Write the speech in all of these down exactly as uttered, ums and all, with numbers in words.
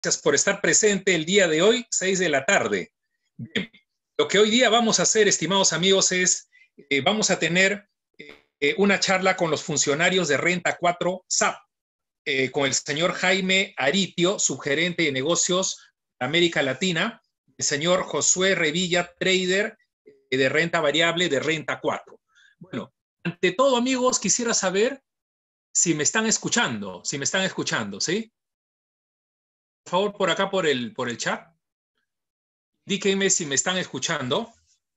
Gracias por estar presente el día de hoy, seis de la tarde. Bien, lo que hoy día vamos a hacer, estimados amigos, es, eh, vamos a tener eh, una charla con los funcionarios de Renta cuatro S A P, eh, con el señor Jaime Aritio, subgerente de negocios de América Latina, el señor Josué Revilla, trader eh, de renta variable de Renta cuatro. Bueno, ante todo, amigos, quisiera saber si me están escuchando, si me están escuchando, ¿sí? Por favor, por acá, por el, por el chat. Díganme si me están escuchando.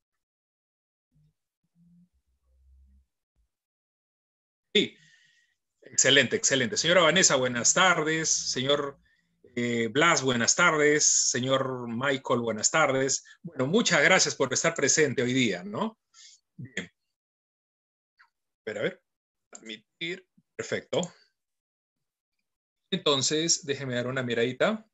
Sí, excelente, excelente. Señora Vanessa, buenas tardes. Señor eh, Blas, buenas tardes. Señor Michael, buenas tardes. Bueno, muchas gracias por estar presente hoy día, ¿no? Bien. Pero a ver, admitir. Perfecto. Entonces, déjeme dar una miradita.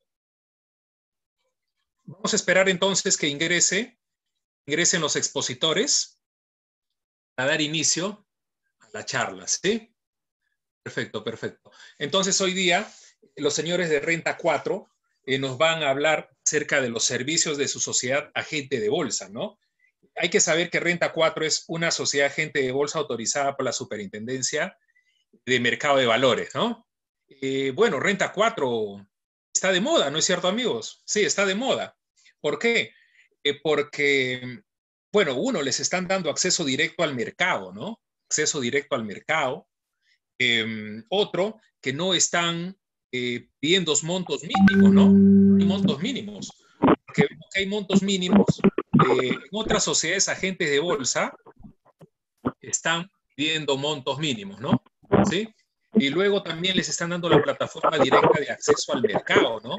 Vamos a esperar entonces que ingrese, ingresen los expositores a dar inicio a la charla, ¿sí? Perfecto, perfecto. Entonces, hoy día, los señores de Renta cuatro eh, nos van a hablar acerca de los servicios de su sociedad agente de bolsa, ¿no? Hay que saber que Renta cuatro es una sociedad agente de bolsa autorizada por la Superintendencia de Mercado de Valores, ¿no? Eh, bueno, Renta cuatro está de moda, ¿no es cierto, amigos? Sí, está de moda. ¿Por qué? Eh, porque, bueno, uno, les están dando acceso directo al mercado, ¿no? Acceso directo al mercado. Eh, otro, que no están eh, pidiendo montos mínimos, ¿no? No hay montos mínimos. Porque vemos que hay montos mínimos. Eh, en otras sociedades agentes de bolsa están pidiendo montos mínimos, ¿no? ¿Sí? Y luego también les están dando la plataforma directa de acceso al mercado, ¿no?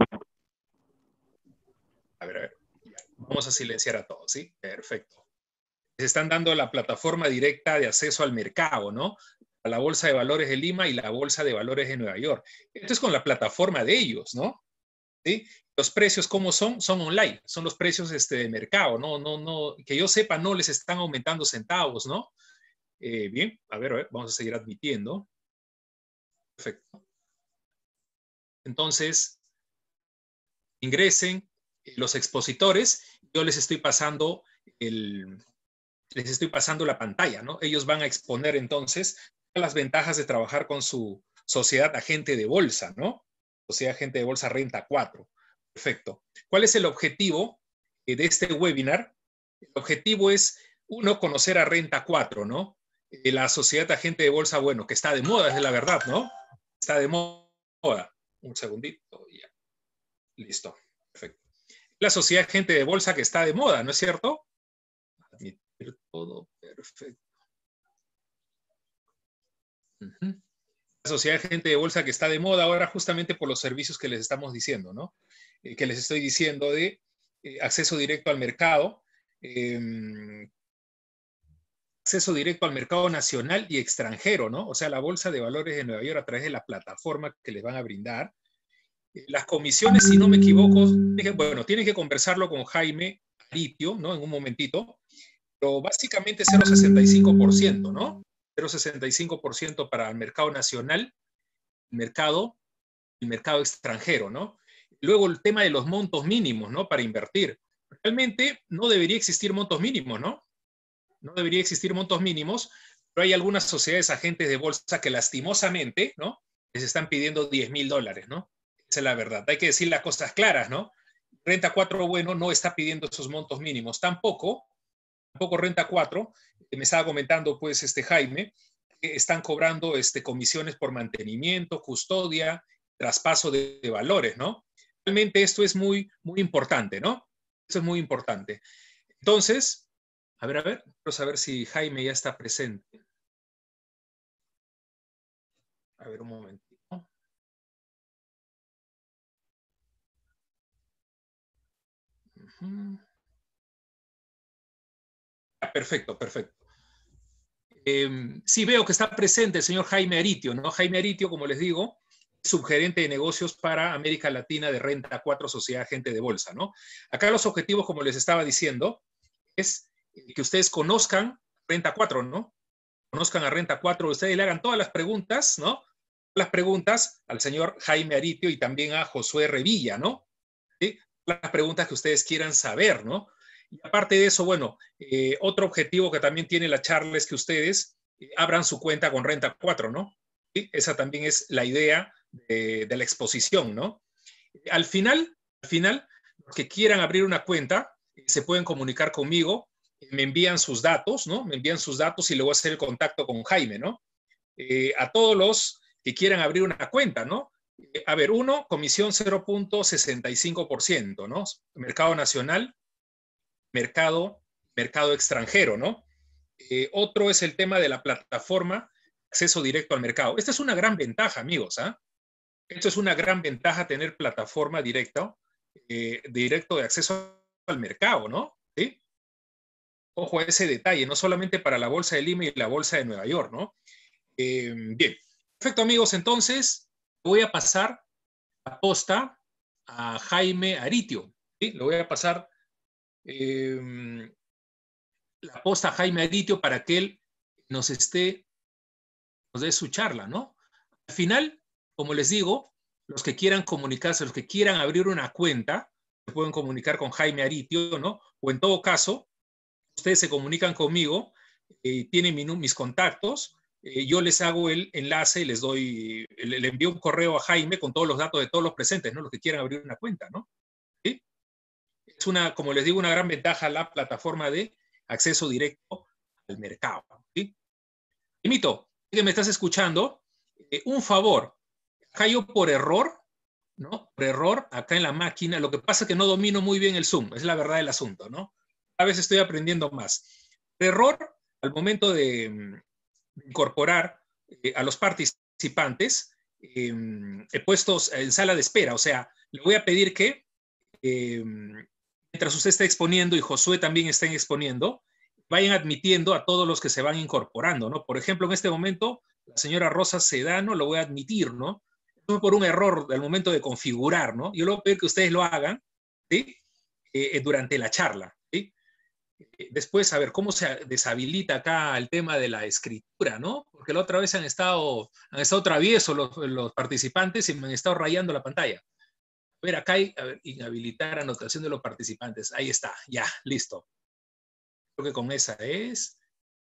A ver, a ver. Vamos a silenciar a todos, ¿sí? Perfecto. Les están dando la plataforma directa de acceso al mercado, ¿no? A la Bolsa de Valores de Lima y la Bolsa de Valores de Nueva York. Esto es con la plataforma de ellos, ¿no? ¿Sí? Los precios, ¿cómo son? Son online, son los precios este, de mercado, ¿no? No, no, que yo sepa, no les están aumentando centavos, ¿no? Eh, bien, a ver, a ver, vamos a seguir admitiendo. Perfecto. Entonces, ingresen los expositores, yo les estoy pasando el, les estoy pasando la pantalla, ¿no? Ellos van a exponer entonces las ventajas de trabajar con su sociedad agente de bolsa, ¿no? Sociedad agente de bolsa Renta cuatro. Perfecto. ¿Cuál es el objetivo de este webinar? El objetivo es, uno, conocer a Renta cuatro, ¿no? La sociedad agente de bolsa, bueno, que está de moda, es la verdad, ¿no? Está de moda. Un segundito, ya. Listo. Perfecto. La sociedad agente de bolsa que está de moda, ¿no es cierto? Admitir todo, perfecto. Uh-huh. La sociedad agente de bolsa que está de moda ahora justamente por los servicios que les estamos diciendo, ¿no? Eh, que les estoy diciendo de eh, acceso directo al mercado, eh, acceso directo al mercado nacional y extranjero, ¿no? O sea, la Bolsa de Valores de Nueva York a través de la plataforma que les van a brindar. Las comisiones, si no me equivoco, bueno, tienen que conversarlo con Jaime Aritio, ¿no? En un momentito, pero básicamente cero coma sesenta y cinco por ciento, ¿no? cero coma sesenta y cinco por ciento para el mercado nacional, el mercado, el mercado extranjero, ¿no? Luego el tema de los montos mínimos, ¿no? Para invertir. Realmente no debería existir montos mínimos, ¿no? No debería existir montos mínimos, pero hay algunas sociedades agentes de bolsa que lastimosamente, ¿no? Les están pidiendo diez mil dólares, ¿no? Esa es la verdad. Hay que decir las cosas claras, ¿no? Renta cuatro, bueno, no está pidiendo esos montos mínimos. Tampoco, tampoco Renta cuatro, me estaba comentando, pues, este Jaime, que están cobrando este, comisiones por mantenimiento, custodia, traspaso de, de valores, ¿no? Realmente esto es muy, muy importante, ¿no? Esto es muy importante. Entonces, a ver, a ver, quiero saber si Jaime ya está presente. A ver, un momentito. Uh-huh. Ah, perfecto, perfecto. Eh, sí, veo que está presente el señor Jaime Aritio, ¿no? Jaime Aritio, como les digo, subgerente de negocios para América Latina de Renta cuatro, Sociedad Agente de Bolsa, ¿no? Acá los objetivos, como les estaba diciendo, es que ustedes conozcan Renta cuatro, ¿no? Conozcan a Renta cuatro, ustedes le hagan todas las preguntas, ¿no? las preguntas al señor Jaime Aritio y también a Josué Revilla, ¿no? ¿Sí? Las preguntas que ustedes quieran saber, ¿no? Y aparte de eso, bueno, eh, otro objetivo que también tiene la charla es que ustedes eh, abran su cuenta con Renta cuatro, ¿no? ¿Sí? Esa también es la idea de, de la exposición, ¿no? Al final, al final, los que quieran abrir una cuenta eh, se pueden comunicar conmigo, eh, me envían sus datos, ¿no? Me envían sus datos y luego hacer el contacto con Jaime, ¿no? Eh, a todos los que quieran abrir una cuenta, ¿no? Eh, a ver, uno, comisión cero punto sesenta y cinco por ciento, ¿no? Mercado nacional, mercado, mercado extranjero, ¿no? Eh, otro es el tema de la plataforma, acceso directo al mercado. Esta es una gran ventaja, amigos, ¿ah? ¿eh? Esto es una gran ventaja tener plataforma directa, eh, directo de acceso al mercado, ¿no? ¿Sí? Ojo a ese detalle, no solamente para la Bolsa de Lima y la Bolsa de Nueva York, ¿no? Eh, bien, perfecto, amigos, entonces voy a pasar la posta a Jaime Aritio, ¿sí? Le voy a pasar eh, la posta a Jaime Aritio para que él nos esté, nos dé su charla, ¿no? Al final, como les digo, los que quieran comunicarse, los que quieran abrir una cuenta, se pueden comunicar con Jaime Aritio, ¿no? O en todo caso, ustedes se comunican conmigo, eh, tienen mi, mis contactos, eh, yo les hago el enlace y les doy, le, le envío un correo a Jaime con todos los datos de todos los presentes, ¿no? Los que quieran abrir una cuenta, ¿no? ¿Sí? Es una, como les digo, una gran ventaja la plataforma de acceso directo al mercado, ¿sí? Imito, que me estás escuchando, eh, un favor, acá yo por error, ¿no? Por error, acá en la máquina, lo que pasa es que no domino muy bien el Zoom, es la verdad del asunto, ¿no? A veces estoy aprendiendo más. Por error, al momento de, de incorporar eh, a los participantes, eh, he puesto en sala de espera, o sea, le voy a pedir que, eh, mientras usted está exponiendo y Josué también está exponiendo, vayan admitiendo a todos los que se van incorporando, ¿no? Por ejemplo, en este momento, la señora Rosa Sedano lo voy a admitir, ¿no? No por un error al momento de configurar, ¿no? Yo le voy a pedir que ustedes lo hagan, ¿sí? Eh, durante la charla, ¿sí? Eh, después, a ver, ¿cómo se deshabilita acá el tema de la escritura, ¿no? Porque la otra vez han estado, han estado traviesos los, los participantes y me han estado rayando la pantalla. A ver, acá hay, a ver, inhabilitar anotación de los participantes. Ahí está, ya, listo. Creo que con esa es.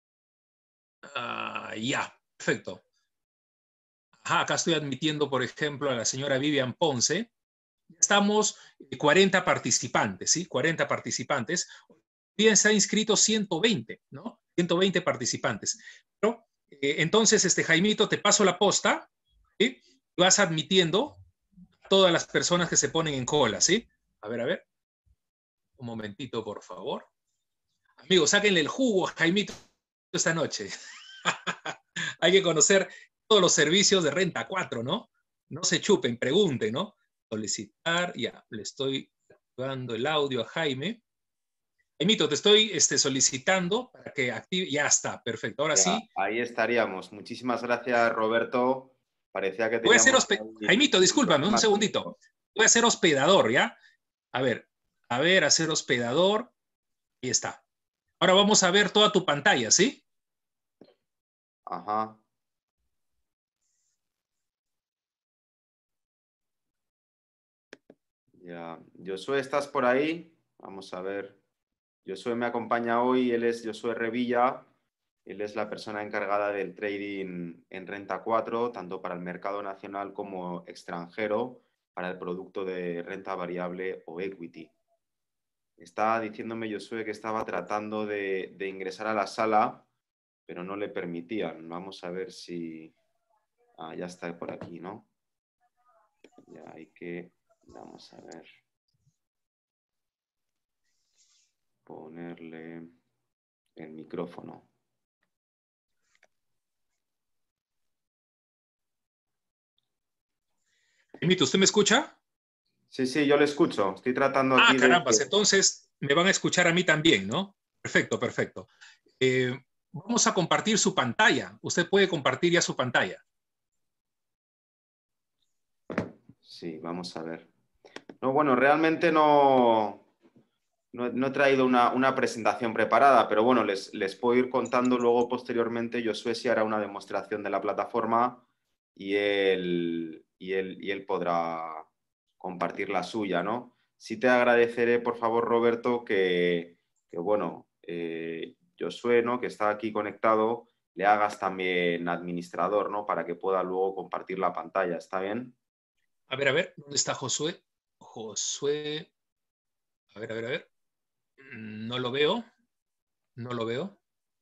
Uh, ya, perfecto. Ajá, acá estoy admitiendo, por ejemplo, a la señora Vivian Ponce. Estamos cuarenta participantes, ¿sí? cuarenta participantes. Bien, se han inscrito ciento veinte, ¿no? ciento veinte participantes. Pero, eh, entonces, este, Jaimito, te paso la posta, ¿sí? Y vas admitiendo a todas las personas que se ponen en cola, ¿sí? A ver, a ver. Un momentito, por favor. Amigos, sáquenle el jugo a Jaimito esta noche. Hay que conocer todos los servicios de Renta cuatro, ¿no? No se chupen, pregunten, ¿no? Solicitar, ya, le estoy dando el audio a Jaime. Jaimito, te estoy este, solicitando para que active, ya está, perfecto, ahora ya, sí. Ahí estaríamos. Muchísimas gracias, Roberto. Parecía que Voy a ser teníamos hospedador, ahí Jaimito, un discúlpame, un problema segundito. técnico. Voy a ser hospedador, ¿ya? A ver, a ver, a ser hospedador, ahí está. Ahora vamos a ver toda tu pantalla, ¿sí? Ajá. Ya. Josué, ¿estás por ahí? Vamos a ver. Josué me acompaña hoy, él es Josué Revilla, él es la persona encargada del trading en Renta cuatro, tanto para el mercado nacional como extranjero, para el producto de renta variable o equity. Estaba diciéndome Josué que estaba tratando de, de ingresar a la sala, pero no le permitían. Vamos a ver si... Ah, ya está por aquí, ¿no? Ya hay que... Vamos a ver... Ponerle el micrófono. Jaimito, ¿usted me escucha? Sí, sí, yo le escucho. Estoy tratando Ah, aquí de... carambas, entonces me van a escuchar a mí también, ¿no? Perfecto, perfecto. Eh, vamos a compartir su pantalla. Usted puede compartir ya su pantalla. Sí, vamos a ver. No, bueno, realmente no, no, no he traído una, una presentación preparada, pero bueno, les, les puedo ir contando luego posteriormente. Josué sí hará una demostración de la plataforma y él, y él, y él podrá compartir la suya, ¿no? Sí te agradeceré, por favor, Roberto, que, que bueno, eh, Josué, ¿no?, que está aquí conectado, le hagas también administrador, ¿no?, para que pueda luego compartir la pantalla. ¿Está bien? A ver, a ver, ¿dónde está Josué? Josué, a ver, a ver, a ver. No lo veo, no lo veo.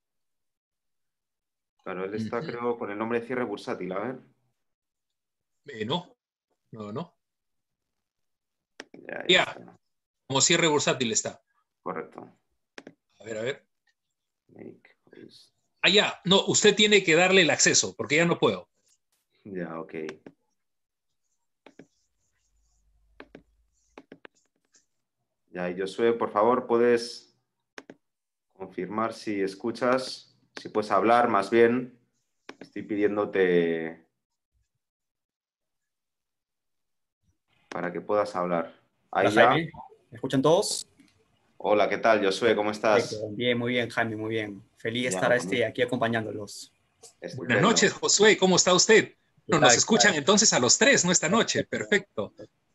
Claro, él está, Uh-huh. creo, con el nombre de cierre bursátil, a ver. Eh, no, no, no. Ya, ahí Ya, está. como cierre bursátil está. Correcto. A ver, a ver. Make host. Ah, ya, no, usted tiene que darle el acceso, porque ya no puedo. Ya, ok. Ya, y Josué, por favor, puedes confirmar si escuchas, si puedes hablar más bien. Estoy pidiéndote para que puedas hablar. Hola Ahí ya. Jaime, ¿me escuchan todos? Hola, ¿qué tal, Josué? ¿Cómo Perfecto, estás? bien, muy bien Jaime, muy bien. Feliz de Ya, estar bueno, este, aquí acompañándolos. Buenas estupendo. noches, Josué, ¿cómo está usted? ¿Qué No, nos tal? ¿Qué escuchan tal? entonces a los tres, ¿no? Esta noche, Perfecto. perfecto.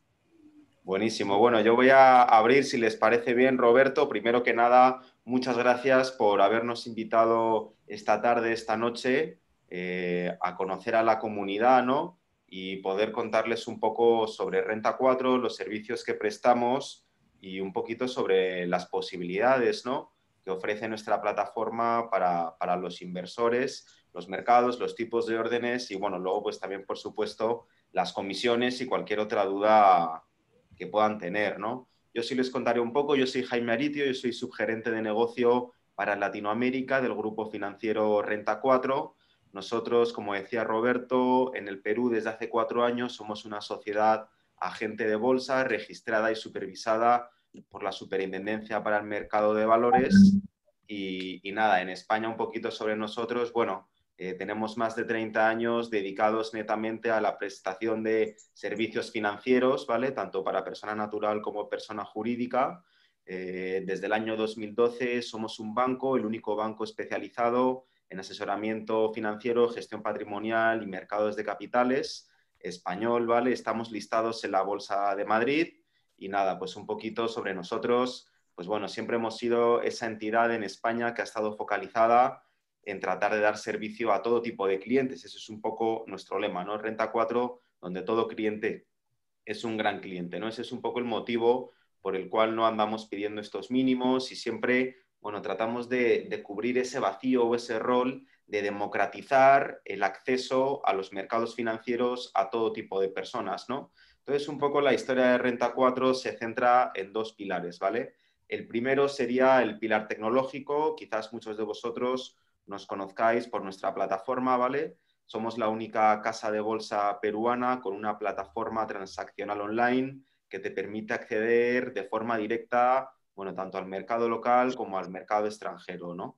Buenísimo. Bueno, yo voy a abrir, si les parece bien, Roberto. Primero que nada, muchas gracias por habernos invitado esta tarde, esta noche, eh, a conocer a la comunidad, ¿no? Y poder contarles un poco sobre Renta cuatro, los servicios que prestamos y un poquito sobre las posibilidades, ¿no?, que ofrece nuestra plataforma para, para los inversores, los mercados, los tipos de órdenes y, bueno, luego, pues también, por supuesto, las comisiones y cualquier otra duda que puedan tener, ¿no? Yo sí les contaré un poco. Yo soy Jaime Aritio, yo soy subgerente de negocio para Latinoamérica del grupo financiero Renta cuatro. Nosotros, como decía Roberto, en el Perú desde hace cuatro años somos una sociedad agente de bolsa registrada y supervisada por la Superintendencia para el Mercado de Valores. Y, y nada, en España un poquito sobre nosotros, bueno, Eh, tenemos más de treinta años dedicados netamente a la prestación de servicios financieros, ¿vale?, tanto para persona natural como persona jurídica. Eh, desde el año dos mil doce somos un banco, el único banco especializado en asesoramiento financiero, gestión patrimonial y mercados de capitales español, ¿vale? Estamos listados en la Bolsa de Madrid y nada, pues un poquito sobre nosotros. Pues bueno, siempre hemos sido esa entidad en España que ha estado focalizada en tratar de dar servicio a todo tipo de clientes. Ese es un poco nuestro lema, ¿no? Renta cuatro, donde todo cliente es un gran cliente, ¿no? Ese es un poco el motivo por el cual no andamos pidiendo estos mínimos y siempre, bueno, tratamos de, de cubrir ese vacío o ese rol de democratizar el acceso a los mercados financieros a todo tipo de personas, ¿no? Entonces, un poco la historia de Renta cuatro se centra en dos pilares, ¿vale? El primero sería el pilar tecnológico. Quizás muchos de vosotros nos conozcáis por nuestra plataforma, ¿vale? Somos la única casa de bolsa peruana con una plataforma transaccional online que te permite acceder de forma directa, bueno, tanto al mercado local como al mercado extranjero, ¿no?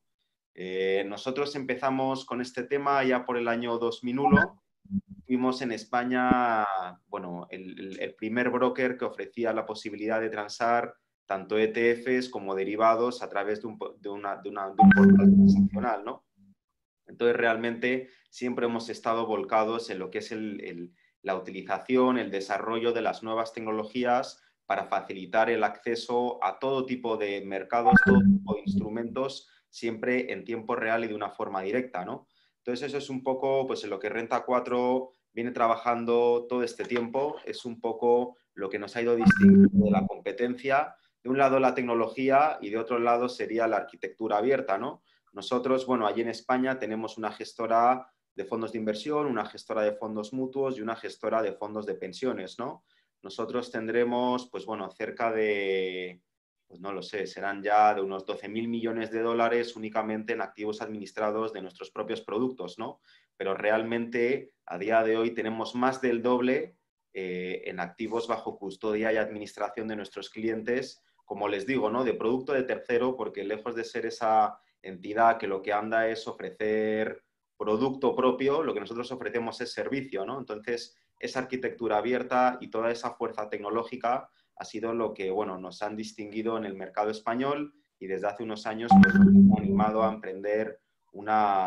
Eh, nosotros empezamos con este tema ya por el año dos mil uno. Fuimos en España, bueno, el, el primer broker que ofrecía la posibilidad de transar tanto E T Fs como derivados a través de un, de una, de una, de un portal transaccional, ¿no? Entonces, realmente siempre hemos estado volcados en lo que es el, el, la utilización, el desarrollo de las nuevas tecnologías para facilitar el acceso a todo tipo de mercados, todo tipo de instrumentos, siempre en tiempo real y de una forma directa, ¿no? Entonces, eso es un poco, pues, en lo que Renta cuatro viene trabajando todo este tiempo. Es un poco lo que nos ha ido distinguiendo de la competencia. De un lado la tecnología y de otro lado sería la arquitectura abierta, ¿no? Nosotros, bueno, allí en España tenemos una gestora de fondos de inversión, una gestora de fondos mutuos y una gestora de fondos de pensiones, ¿no? Nosotros tendremos, pues bueno, cerca de, pues no lo sé, serán ya de unos doce mil millones de dólares únicamente en activos administrados de nuestros propios productos, ¿no? Pero realmente a día de hoy tenemos más del doble eh, en activos bajo custodia y administración de nuestros clientes, como les digo, ¿no?, de producto de tercero, porque lejos de ser esa entidad que lo que anda es ofrecer producto propio, lo que nosotros ofrecemos es servicio, ¿no? Entonces, esa arquitectura abierta y toda esa fuerza tecnológica ha sido lo que, bueno, nos han distinguido en el mercado español y desde hace unos años pues, nos han animado a emprender una,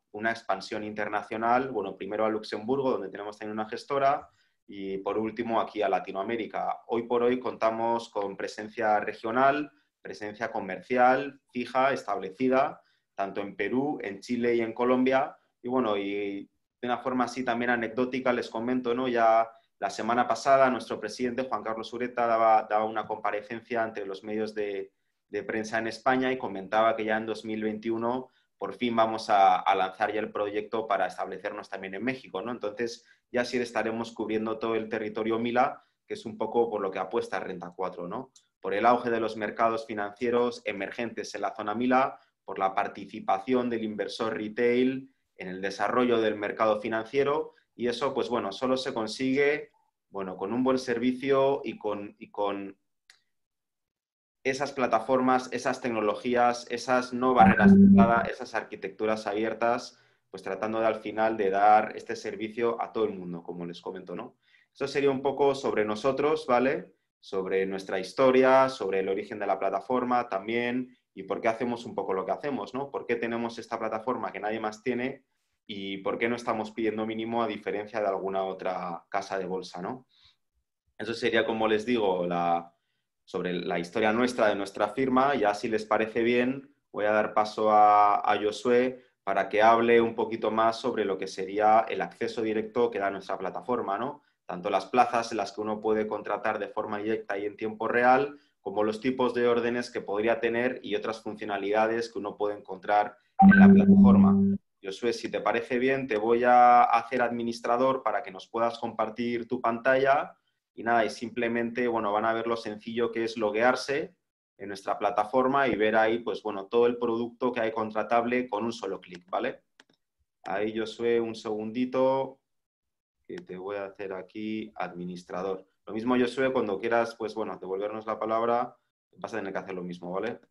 una expansión internacional, bueno, primero a Luxemburgo, donde tenemos también una gestora, y por último aquí a Latinoamérica. Hoy por hoy contamos con presencia regional, presencia comercial, fija, establecida, tanto en Perú, en Chile y en Colombia. Y bueno, y de una forma así también anecdótica les comento, ¿no? Ya la semana pasada nuestro presidente, Juan Carlos Ureta, daba, daba una comparecencia ante los medios de, de prensa en España y comentaba que ya en dos mil veintiuno por fin vamos a, a lanzar ya el proyecto para establecernos también en México, ¿no? Entonces ya sí estaremos cubriendo todo el territorio Mila, que es un poco por lo que apuesta Renta cuatro, ¿no? Por el auge de los mercados financieros emergentes en la zona Mila, por la participación del inversor retail en el desarrollo del mercado financiero, y eso, pues bueno, solo se consigue, bueno, con un buen servicio y con, y con esas plataformas, esas tecnologías, esas no barreras de entrada, esas arquitecturas abiertas, pues tratando de al final de dar este servicio a todo el mundo, como les comento, ¿no? Eso sería un poco sobre nosotros, ¿vale? Sobre nuestra historia, sobre el origen de la plataforma también, y por qué hacemos un poco lo que hacemos, ¿no? ¿Por qué tenemos esta plataforma que nadie más tiene y por qué no estamos pidiendo mínimo a diferencia de alguna otra casa de bolsa, ¿no? Eso sería, como les digo, la, sobre la historia nuestra, de nuestra firma. Ya si les parece bien, voy a dar paso a, a Josué para que hable un poquito más sobre lo que sería el acceso directo que da nuestra plataforma, ¿no? Tanto las plazas en las que uno puede contratar de forma directa y en tiempo real, como los tipos de órdenes que podría tener y otras funcionalidades que uno puede encontrar en la plataforma. Josué, si te parece bien, te voy a hacer administrador para que nos puedas compartir tu pantalla. Y nada, y simplemente, bueno, van a ver lo sencillo que es loguearse en nuestra plataforma y ver ahí, pues bueno, todo el producto que hay contratable con un solo clic, ¿vale? Ahí, Josué, un segundito, que te voy a hacer aquí administrador. Lo mismo, Josué, cuando quieras, pues bueno, devolvernos la palabra, vas a tener que hacer lo mismo, ¿vale?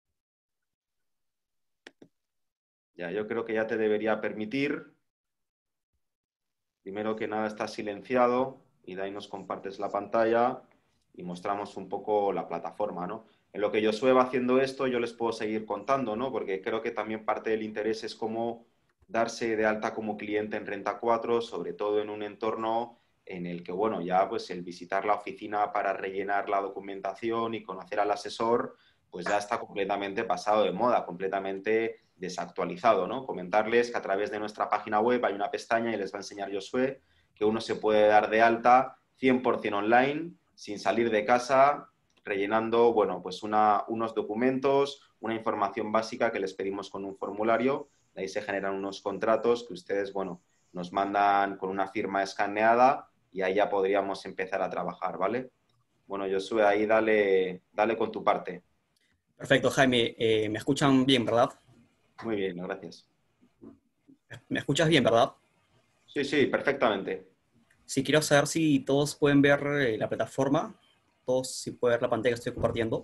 Ya, yo creo que ya te debería permitir. Primero que nada está silenciado y de ahí nos compartes la pantalla y mostramos un poco la plataforma, ¿no? En lo que Josué va haciendo esto, yo les puedo seguir contando, ¿no? Porque creo que también parte del interés es cómo darse de alta como cliente en Renta cuatro, sobre todo en un entorno en el que, bueno, ya pues el visitar la oficina para rellenar la documentación y conocer al asesor, pues ya está completamente pasado de moda, completamente desactualizado, ¿no? Comentarles que a través de nuestra página web hay una pestaña y les va a enseñar Josué que uno se puede dar de alta cien por cien online, sin salir de casa, rellenando, bueno, pues una, unos documentos, una información básica que les pedimos con un formulario. De ahí se generan unos contratos que ustedes, bueno, nos mandan con una firma escaneada y ahí ya podríamos empezar a trabajar, ¿vale? Bueno, Josué, ahí dale, dale con tu parte. Perfecto, Jaime. Eh, ¿me escuchan bien, verdad? Muy bien, gracias. ¿Me escuchas bien, verdad? Sí, sí, perfectamente. Sí, quiero saber si todos pueden ver eh, la plataforma, todos si pueden ver la pantalla que estoy compartiendo.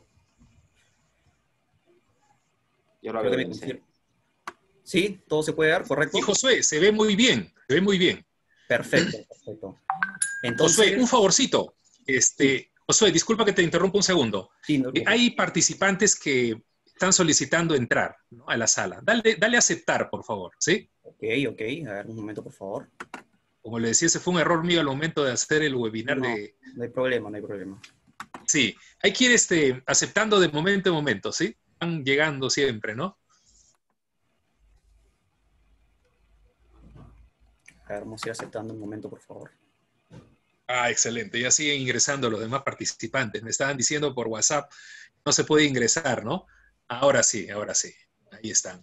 Yo lo Creo veo que me bien, sí. confir- Sí, todo se puede ver, ¿correcto? Y Josué, se ve muy bien, se ve muy bien. Perfecto, perfecto. Josué, Entonces, un favorcito. Este, sí, Josué, disculpa que te interrumpa un segundo. sí, no te Eh, preocupes. Hay participantes que están solicitando entrar, ¿no?, a la sala. Dale, dale a aceptar, por favor, ¿sí? Ok, ok, a ver, un momento, por favor. Como le decía, ese fue un error mío al momento de hacer el Sí, webinar no, de... no hay problema, no hay problema. Sí, hay que ir este, aceptando de momento en momento, ¿sí? Van llegando siempre, ¿no? A ver, vamos a ir aceptando un momento, por favor. Ah, excelente. Ya siguen ingresando los demás participantes. Me estaban diciendo por WhatsApp, no se puede ingresar, ¿no? Ahora sí, ahora sí. Ahí están.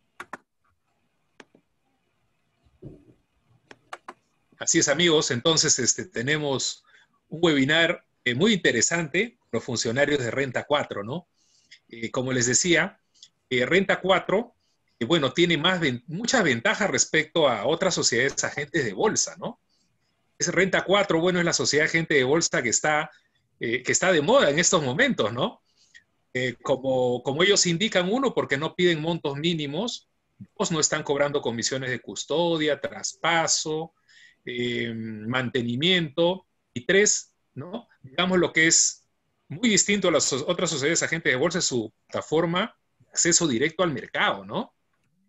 Así es, amigos. Entonces, este, tenemos un webinar eh, muy interesante, los funcionarios de Renta cuatro, ¿no? Eh, como les decía, eh, Renta cuatro, eh, bueno, tiene más ven muchas ventajas respecto a otras sociedades agentes de bolsa, ¿no? Es Renta cuatro, bueno, es la sociedad agente de bolsa que está, eh, que está de moda en estos momentos, ¿no? Eh, como, como ellos indican, uno, porque no piden montos mínimos, dos, no están cobrando comisiones de custodia, traspaso, eh, mantenimiento, y tres, ¿no? Digamos lo que es muy distinto a las otras sociedades agentes de bolsa, es su plataforma de acceso directo al mercado, ¿no?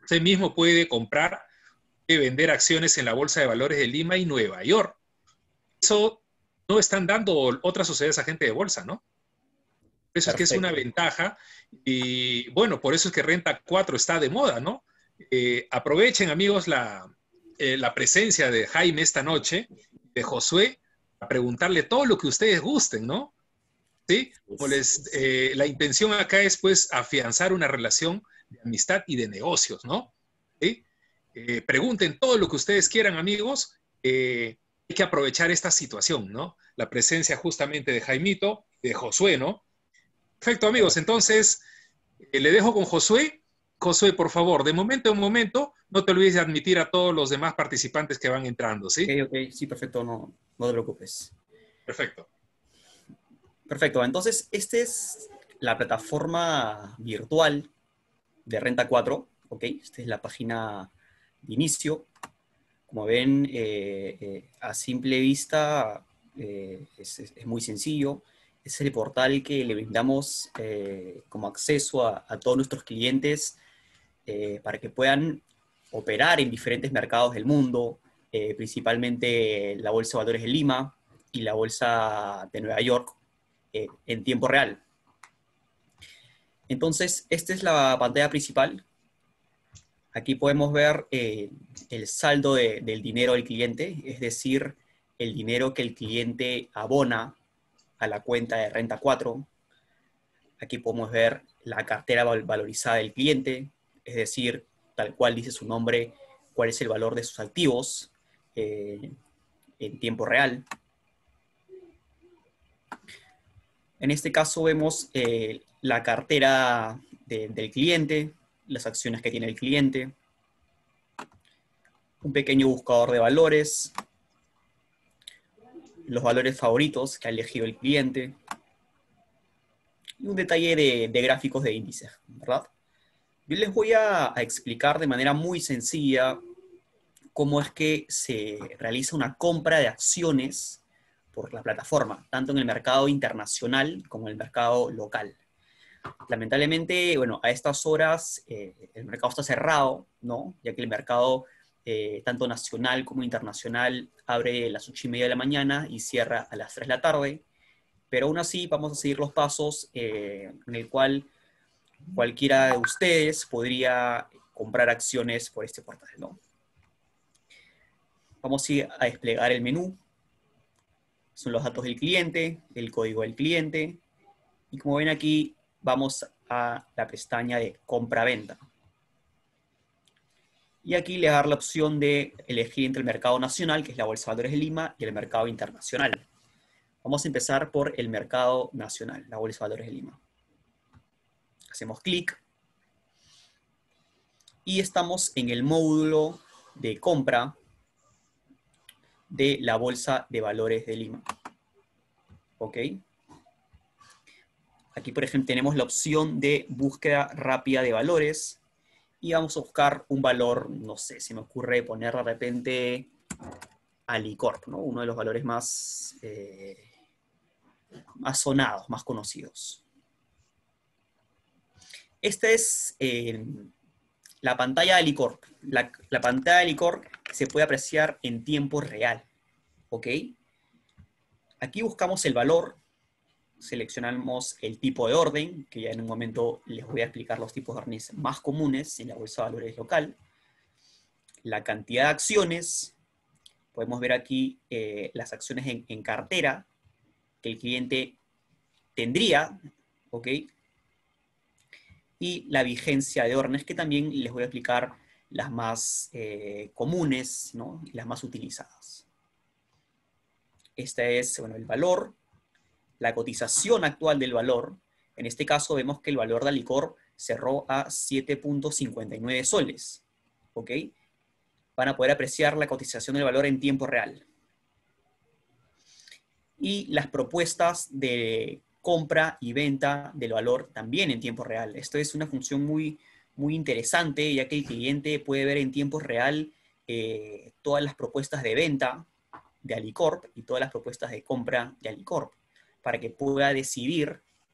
usted mismo puede comprar y vender acciones en la Bolsa de Valores de Lima y Nueva York. Eso no están dando otras sociedades agentes de bolsa, ¿no? Eso es que es una ventaja y bueno, por eso es que Renta cuatro está de moda, ¿no? Eh, aprovechen, amigos, la, eh, la presencia de Jaime esta noche, de Josué, a preguntarle todo lo que ustedes gusten, ¿no? ¿Sí? Como les, eh, la intención acá es, pues, afianzar una relación de amistad y de negocios, ¿no? ¿Sí? Eh, pregunten todo lo que ustedes quieran, amigos. Eh, hay que aprovechar esta situación, ¿no? La presencia justamente de Jaimito, de Josué, ¿no? Perfecto, amigos. Entonces, eh, le dejo con Josué. Josué, por favor, de momento en momento, no te olvides de admitir a todos los demás participantes que van entrando, ¿sí? Ok, ok, sí, perfecto, no, no te preocupes. Perfecto. Perfecto, entonces, esta es la plataforma virtual de Renta cuatro, ¿ok? Esta es la página de inicio. Como ven, eh, eh, a simple vista, eh, es, es, es muy sencillo. Es el portal que le brindamos eh, como acceso a, a todos nuestros clientes eh, para que puedan operar en diferentes mercados del mundo, eh, principalmente la Bolsa de Valores de Lima y la Bolsa de Nueva York, eh, en tiempo real. Entonces, esta es la pantalla principal. Aquí podemos ver eh, el saldo de, del dinero del cliente, es decir, el dinero que el cliente abona a la cuenta de Renta cuatro. Aquí podemos ver la cartera valorizada del cliente, es decir, tal cual dice su nombre, cuál es el valor de sus activos eh, en tiempo real. En este caso vemos eh, la cartera de, del cliente, las acciones que tiene el cliente, un pequeño buscador de valores, los valores favoritos que ha elegido el cliente, y un detalle de, de gráficos de índices, ¿verdad? Yo les voy a, a explicar de manera muy sencilla cómo es que se realiza una compra de acciones por la plataforma, tanto en el mercado internacional como en el mercado local. Lamentablemente, bueno, a estas horas eh, el mercado está cerrado, ¿no? Ya que el mercado, eh, tanto nacional como internacional, abre a las ocho y media de la mañana y cierra a las tres de la tarde. Pero aún así vamos a seguir los pasos eh, en el cual cualquiera de ustedes podría comprar acciones por este portal, ¿no? Vamos a desplegar el menú. Son los datos del cliente, el código del cliente. Y como ven aquí, vamos a la pestaña de compra-venta. Y aquí le va a dar la opción de elegir entre el mercado nacional, que es la Bolsa de Valores de Lima, y el mercado internacional. Vamos a empezar por el mercado nacional, la Bolsa de Valores de Lima. Hacemos clic. Y estamos en el módulo de compra de la Bolsa de Valores de Lima. ¿Ok? Aquí, por ejemplo, tenemos la opción de búsqueda rápida de valores. Y vamos a buscar un valor, no sé, se me ocurre poner de repente Alicorp, ¿no? Uno de los valores más, eh, más sonados, más conocidos. Esta es eh, la pantalla de Alicorp. La, la pantalla de Alicorp se puede apreciar en tiempo real. ¿Ok? Aquí buscamos el valor, seleccionamos el tipo de orden, que ya en un momento les voy a explicar los tipos de órdenes más comunes en la Bolsa de Valores local. La cantidad de acciones, podemos ver aquí eh, las acciones en, en cartera que el cliente tendría, ¿ok? Y la vigencia de órdenes, que también les voy a explicar las más eh, comunes, ¿no? Y las más utilizadas. Este es, bueno, el valor, la cotización actual del valor. En este caso vemos que el valor de Alicorp cerró a siete punto cincuenta y nueve soles. ¿Ok? Van a poder apreciar la cotización del valor en tiempo real. Y las propuestas de compra y venta del valor también en tiempo real. Esto es una función muy, muy interesante, ya que el cliente puede ver en tiempo real eh, todas las propuestas de venta de Alicorp y todas las propuestas de compra de Alicorp, para que pueda decidir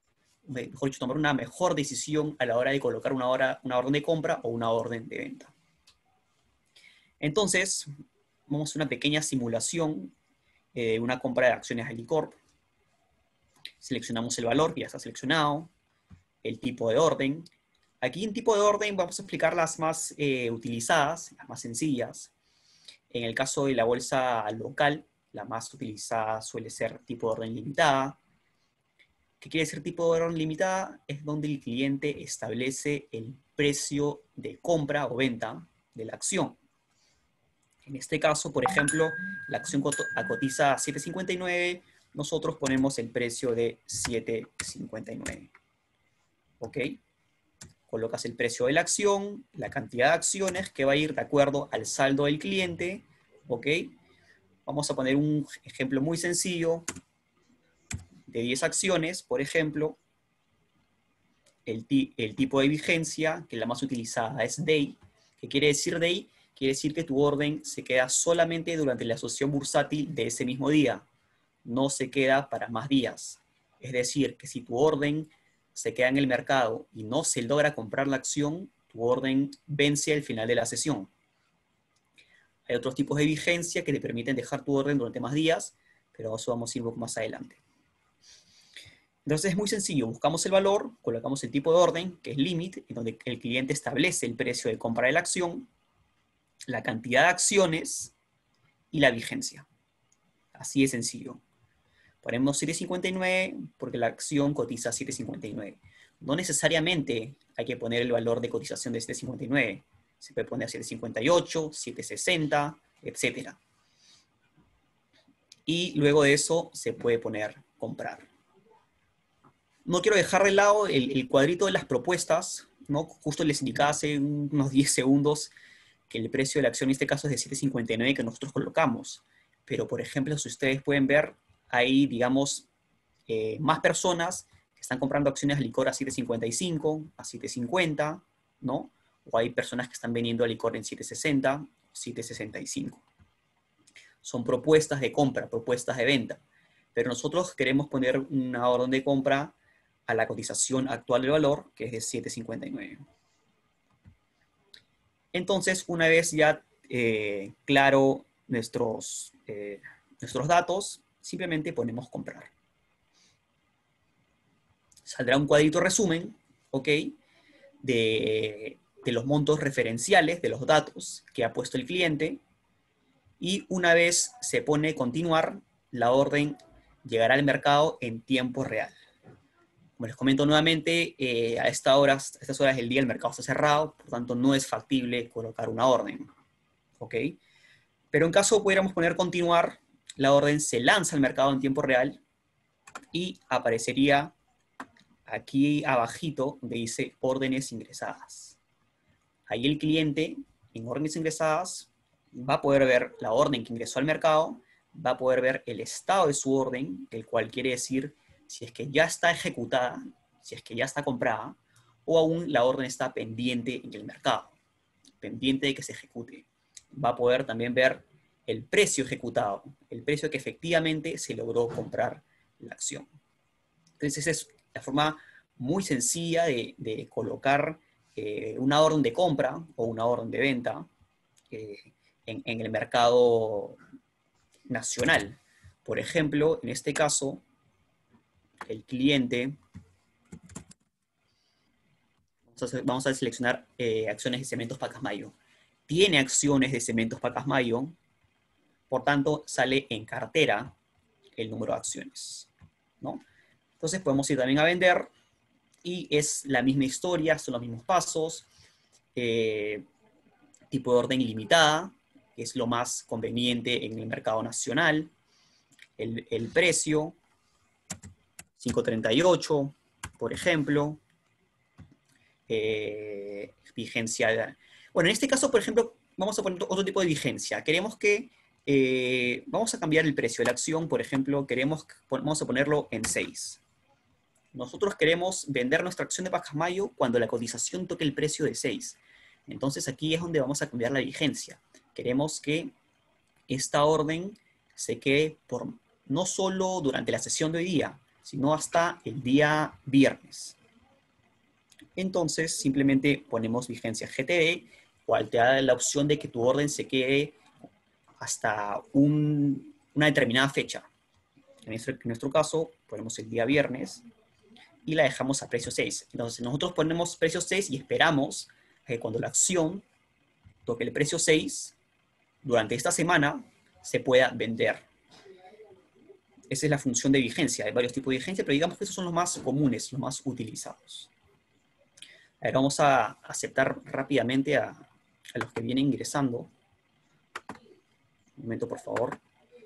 mejor dicho, tomar una mejor decisión a la hora de colocar una, hora, una orden de compra o una orden de venta. Entonces, vamos a hacer una pequeña simulación de eh, una compra de acciones Alicorp. Seleccionamos el valor, que ya está seleccionado, el tipo de orden. Aquí en tipo de orden vamos a explicar las más eh, utilizadas, las más sencillas. En el caso de la bolsa local, la más utilizada suele ser tipo de orden limitada. ¿Qué quiere decir tipo de orden limitada? Es donde el cliente establece el precio de compra o venta de la acción. En este caso, por ejemplo, la acción cotiza a siete cincuenta y nueve, nosotros ponemos el precio de siete cincuenta y nueve. ¿Ok? Colocas el precio de la acción, la cantidad de acciones que va a ir de acuerdo al saldo del cliente. ¿Ok? Vamos a poner un ejemplo muy sencillo de diez acciones, por ejemplo. El, el tipo de vigencia, que la más utilizada es Day. ¿Qué quiere decir Day? Quiere decir que tu orden se queda solamente durante la asociación bursátil de ese mismo día. No se queda para más días. Es decir, que si tu orden se queda en el mercado y no se logra comprar la acción, tu orden vence al final de la sesión. Hay otros tipos de vigencia que te permiten dejar tu orden durante más días, pero eso vamos a ir un poco más adelante. Entonces es muy sencillo. Buscamos el valor, colocamos el tipo de orden, que es limit, en donde el cliente establece el precio de compra de la acción, la cantidad de acciones y la vigencia. Así de sencillo. Ponemos siete cincuenta y nueve porque la acción cotiza siete cincuenta y nueve. No necesariamente hay que poner el valor de cotización de siete cincuenta y nueve. Se puede poner siete cincuenta y ocho, siete sesenta, etcétera. Y luego de eso se puede poner comprar. No quiero dejar de lado el, el cuadrito de las propuestas, ¿no? Justo les indicaba hace unos diez segundos que el precio de la acción en este caso es de siete cincuenta y nueve que nosotros colocamos. Pero, por ejemplo, si ustedes pueden ver, hay, digamos, eh, más personas que están comprando acciones de licor a siete cincuenta y cinco, a siete cincuenta, ¿no? O hay personas que están vendiendo licor en siete sesenta, siete sesenta y cinco. Son propuestas de compra, propuestas de venta. Pero nosotros queremos poner una orden de compra a la cotización actual del valor, que es de siete cincuenta y nueve. Entonces, una vez ya eh, claro nuestros, eh, nuestros datos, simplemente ponemos comprar. Saldrá un cuadrito resumen, ¿ok? De, de los montos referenciales, de los datos que ha puesto el cliente. Y una vez se pone continuar, la orden llegará al mercado en tiempo real. Como les comento nuevamente, eh, a, esta hora, a estas horas del día el mercado está cerrado, por tanto no es factible colocar una orden. ¿Ok? Pero en caso pudiéramos poner continuar, la orden se lanza al mercado en tiempo real y aparecería aquí abajito donde dice órdenes ingresadas. Ahí el cliente en órdenes ingresadas va a poder ver la orden que ingresó al mercado, va a poder ver el estado de su orden, el cual quiere decir si es que ya está ejecutada, si es que ya está comprada, o aún la orden está pendiente en el mercado, pendiente de que se ejecute. Va a poder también ver el precio ejecutado, el precio que efectivamente se logró comprar la acción. Entonces esa es la forma muy sencilla de, de colocar eh, una orden de compra o una orden de venta eh, en, en el mercado nacional. Por ejemplo, en este caso, el cliente, vamos a seleccionar eh, acciones de Cementos Pacasmayo. Tiene acciones de Cementos Pacasmayo, por tanto sale en cartera el número de acciones, ¿no? Entonces podemos ir también a vender y es la misma historia, son los mismos pasos, eh, tipo de orden ilimitada, que es lo más conveniente en el mercado nacional, el, el precio, cinco treinta y ocho, por ejemplo. Eh, vigencia. Bueno, en este caso, por ejemplo, vamos a poner otro tipo de vigencia. Queremos que, eh, vamos a cambiar el precio de la acción, por ejemplo, queremos, vamos a ponerlo en seis. Nosotros queremos vender nuestra acción de Pacasmayo cuando la cotización toque el precio de seis. Entonces aquí es donde vamos a cambiar la vigencia. Queremos que esta orden se quede por, no solo durante la sesión de hoy día, sino hasta el día viernes. Entonces, simplemente ponemos vigencia G T D, cual te da la opción de que tu orden se quede hasta un, una determinada fecha. En nuestro, en nuestro caso, ponemos el día viernes y la dejamos a precio seis. Entonces, nosotros ponemos precio seis y esperamos que cuando la acción toque el precio seis, durante esta semana se pueda vender. Esa es la función de vigencia. Hay varios tipos de vigencia, pero digamos que esos son los más comunes, los más utilizados. A ver, vamos a aceptar rápidamente a, a los que vienen ingresando. Un momento, por favor.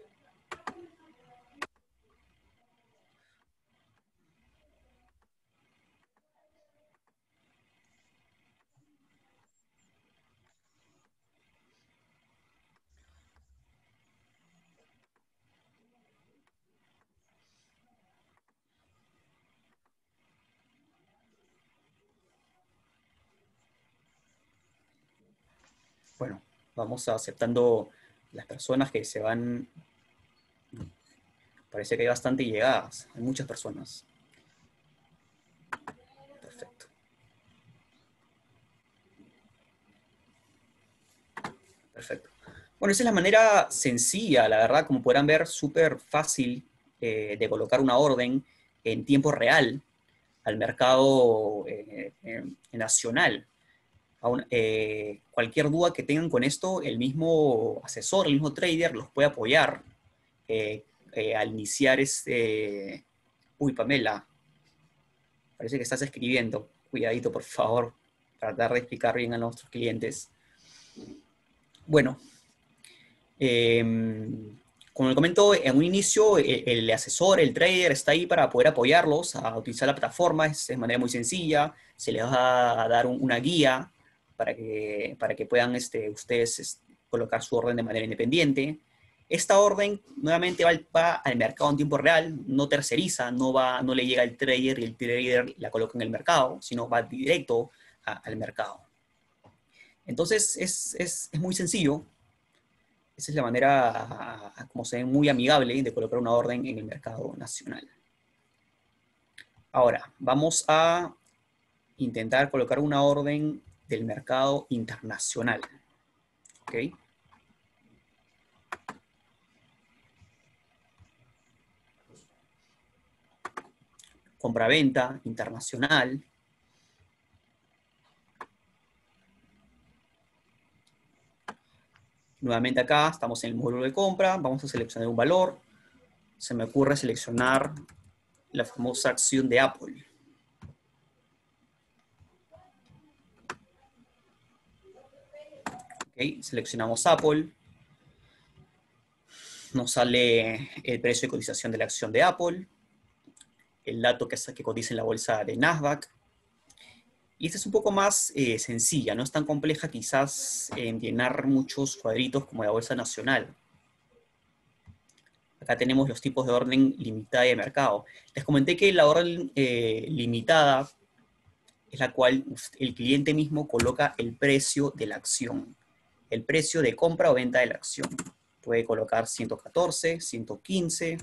Bueno, vamos aceptando las personas que se van. Parece que hay bastante llegadas. Hay muchas personas. Perfecto. Perfecto. Bueno, esa es la manera sencilla, la verdad, como podrán ver, súper fácil eh, de colocar una orden en tiempo real al mercado eh, eh, nacional. Aún, eh, cualquier duda que tengan con esto, el mismo asesor, el mismo trader los puede apoyar eh, eh, al iniciar este... Uy, Pamela, parece que estás escribiendo. Cuidadito, por favor, para tratar de explicar bien a nuestros clientes. Bueno, eh, como les comento, en un inicio el, el asesor, el trader está ahí para poder apoyarlos a utilizar la plataforma. Es de manera muy sencilla. Se les va a dar un, una guía para que, para que puedan este, ustedes este, colocar su orden de manera independiente. Esta orden nuevamente va al, va al mercado en tiempo real, no terceriza, no, va, no le llega al trader y el trader la coloca en el mercado, sino va directo a, al mercado. Entonces es, es, es muy sencillo. Esa es la manera, como se ve, muy amigable de colocar una orden en el mercado nacional. Ahora, vamos a intentar colocar una orden del mercado internacional. ¿Ok? Compra-venta internacional. Nuevamente acá estamos en el módulo de compra. Vamos a seleccionar un valor. Se me ocurre seleccionar la famosa acción de Apple. Okay, seleccionamos Apple. Nos sale el precio de cotización de la acción de Apple. El dato que, que cotiza en la bolsa de Nasdaq. Y esta es un poco más eh, sencilla, no es tan compleja quizás en llenar muchos cuadritos como la bolsa nacional. Acá tenemos los tipos de orden limitada y de mercado. Les comenté que la orden eh, limitada es la cual el cliente mismo coloca el precio de la acción. El precio de compra o venta de la acción. Puede colocar ciento catorce, ciento quince,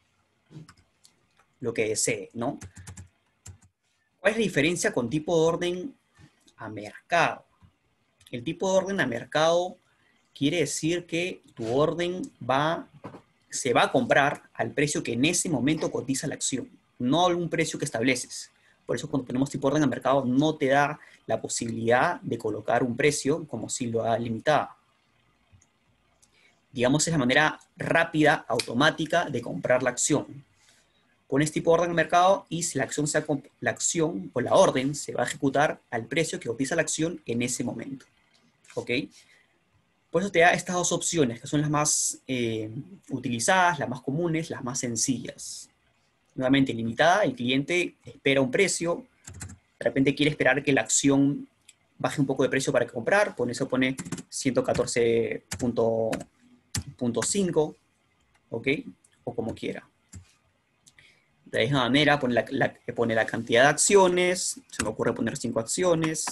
lo que desee, ¿no? ¿Cuál es la diferencia con tipo de orden a mercado? El tipo de orden a mercado quiere decir que tu orden va, se va a comprar al precio que en ese momento cotiza la acción, no a algún precio que estableces. Por eso cuando ponemos tipo de orden a mercado no te da la posibilidad de colocar un precio como si lo da limitada. Digamos, es la manera rápida, automática de comprar la acción. Pones tipo de orden al mercado y si la acción, se, la acción o la orden se va a ejecutar al precio que cotiza la acción en ese momento. ¿Ok? Por eso te da estas dos opciones, que son las más eh, utilizadas, las más comunes, las más sencillas. Nuevamente, limitada, el cliente espera un precio, de repente quiere esperar que la acción baje un poco de precio para comprar, por eso pone ciento catorce punto cinco, ¿ok? O como quiera. De la misma manera, pone la, la, pone la cantidad de acciones, se me ocurre poner cinco acciones.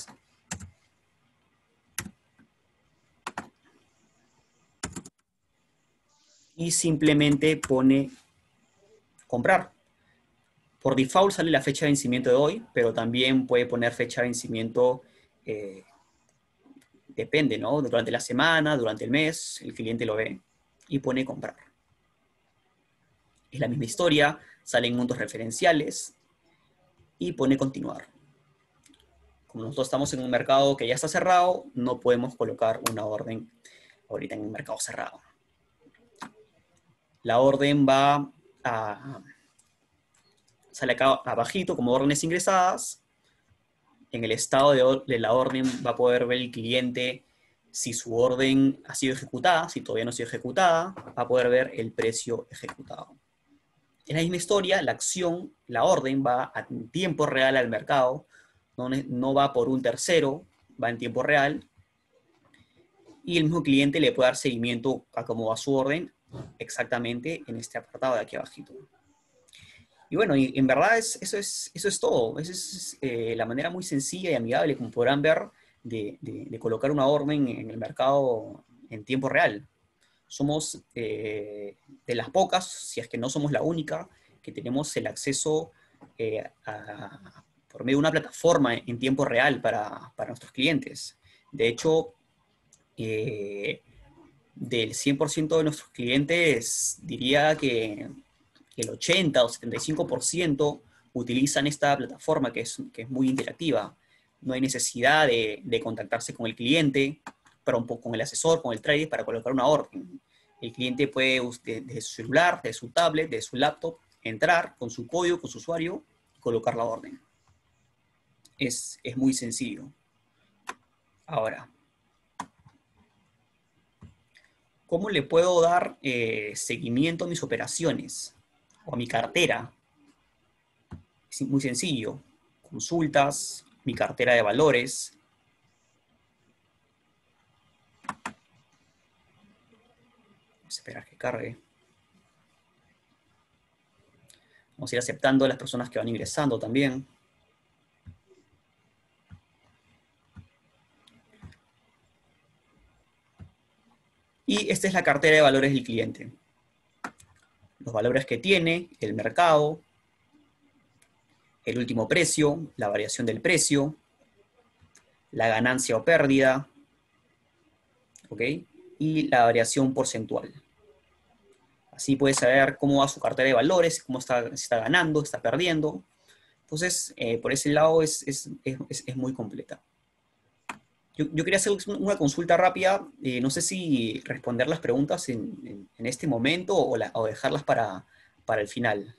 Y simplemente pone comprar. Por default sale la fecha de vencimiento de hoy, pero también puede poner fecha de vencimiento, eh, depende, ¿no? Durante la semana, durante el mes, el cliente lo ve y pone comprar. Es la misma historia, salen montos referenciales y pone continuar. Como nosotros estamos en un mercado que ya está cerrado, no podemos colocar una orden ahorita en un mercado cerrado. La orden va a... sale acá abajito como órdenes ingresadas. En el estado de, de la orden va a poder ver el cliente si su orden ha sido ejecutada. Si todavía no ha sido ejecutada, va a poder ver el precio ejecutado. Es la misma historia, la acción, la orden va en tiempo real al mercado, no, no va por un tercero, va en tiempo real, y el mismo cliente le puede dar seguimiento a cómo va su orden exactamente en este apartado de aquí abajito. Y bueno, y en verdad es, eso, es, eso es todo. Esa es eh, la manera muy sencilla y amigable, como podrán ver, de, de, de colocar una orden en el mercado en tiempo real. Somos eh, de las pocas, si es que no somos la única, que tenemos el acceso eh, a, por medio de una plataforma en tiempo real para, para nuestros clientes. De hecho, eh, del cien por ciento de nuestros clientes, diría que el ochenta o setenta y cinco por ciento utilizan esta plataforma que es, que es muy interactiva. No hay necesidad de, de contactarse con el cliente, pero un poco con el asesor, con el trader, para colocar una orden. El cliente puede, desde su celular, de su tablet, de su laptop, entrar con su código, con su usuario, y colocar la orden. Es, es muy sencillo. Ahora, ¿cómo le puedo dar eh, seguimiento a mis operaciones o a mi cartera? Es muy sencillo. Consultas, mi cartera de valores. Vamos a esperar que cargue. Vamos a ir aceptando a las personas que van ingresando también. Y esta es la cartera de valores del cliente. Los valores que tiene, el mercado, el último precio, la variación del precio, la ganancia o pérdida, ¿ok? Y la variación porcentual. Así puede saber cómo va su cartera de valores, cómo está, está ganando, está perdiendo. Entonces, eh, por ese lado es, es, es, es muy completa. Yo, yo quería hacer una consulta rápida, eh, no sé si responder las preguntas en, en, en este momento o, la, o dejarlas para, para el final.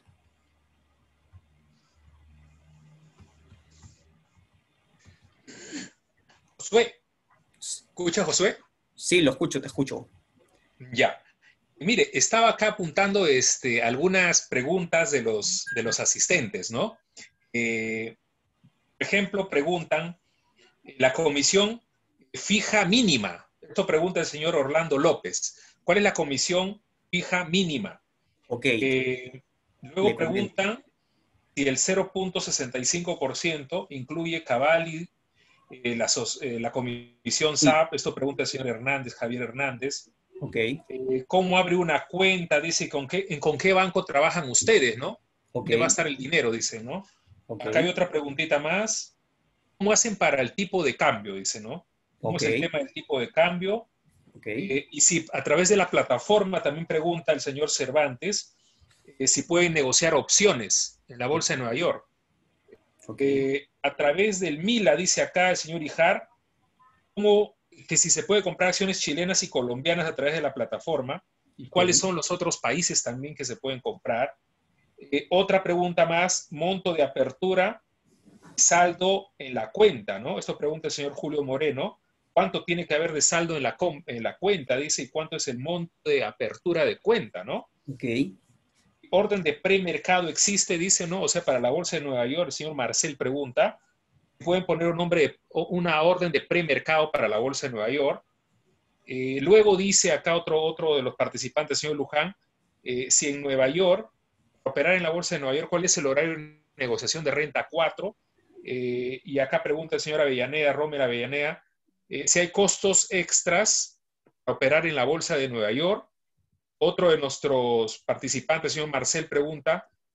Josué, ¿escucha, Josué? Sí, lo escucho, te escucho. Ya. Mire, estaba acá apuntando este, algunas preguntas de los, de los asistentes, ¿no? Eh, por ejemplo, preguntan, la comisión fija mínima. Esto pregunta el señor Orlando López. ¿Cuál es la comisión fija mínima? Ok. Eh, luego preguntan si el cero punto sesenta y cinco por ciento incluye Cavalli, eh, la, eh, la comisión S A P. Esto pregunta el señor Hernández, Javier Hernández. Ok. Eh, ¿Cómo abre una cuenta? Dice, ¿con qué, ¿con qué banco trabajan ustedes, no? Ok. ¿Dónde va a estar el dinero? Dice, ¿no? Okay. Acá hay otra preguntita más. ¿Cómo hacen para el tipo de cambio? Dice, ¿no? ¿Cómo okay. es el tema del tipo de cambio? Okay. Eh, y si a través de la plataforma, también pregunta el señor Cervantes, eh, si pueden negociar opciones en la Bolsa de Nueva York. Okay. Eh, a través del Mila, dice acá el señor Ijar, ¿cómo, que si se puede comprar acciones chilenas y colombianas a través de la plataforma? ¿Y cuáles okay. son los otros países también que se pueden comprar? Eh, otra pregunta más, monto de apertura, saldo en la cuenta, ¿no? Esto pregunta el señor Julio Moreno. ¿Cuánto tiene que haber de saldo en la, en la cuenta? Dice, ¿y cuánto es el monto de apertura de cuenta, no? Ok. Orden de premercado existe, dice, ¿no? O sea, para la Bolsa de Nueva York, el señor Marcel pregunta, ¿pueden poner un nombre, de, una orden de premercado para la Bolsa de Nueva York? Eh, luego dice acá otro, otro de los participantes, el señor Luján, eh, si en Nueva York, para operar en la Bolsa de Nueva York, ¿cuál es el horario de negociación de renta cuatro? Eh, y acá pregunta el señor Avellaneda, Romer Avellaneda, eh, si hay costos extras para operar en la Bolsa de Nueva York. Otro de nuestros participantes, el señor Marcel, pregunta,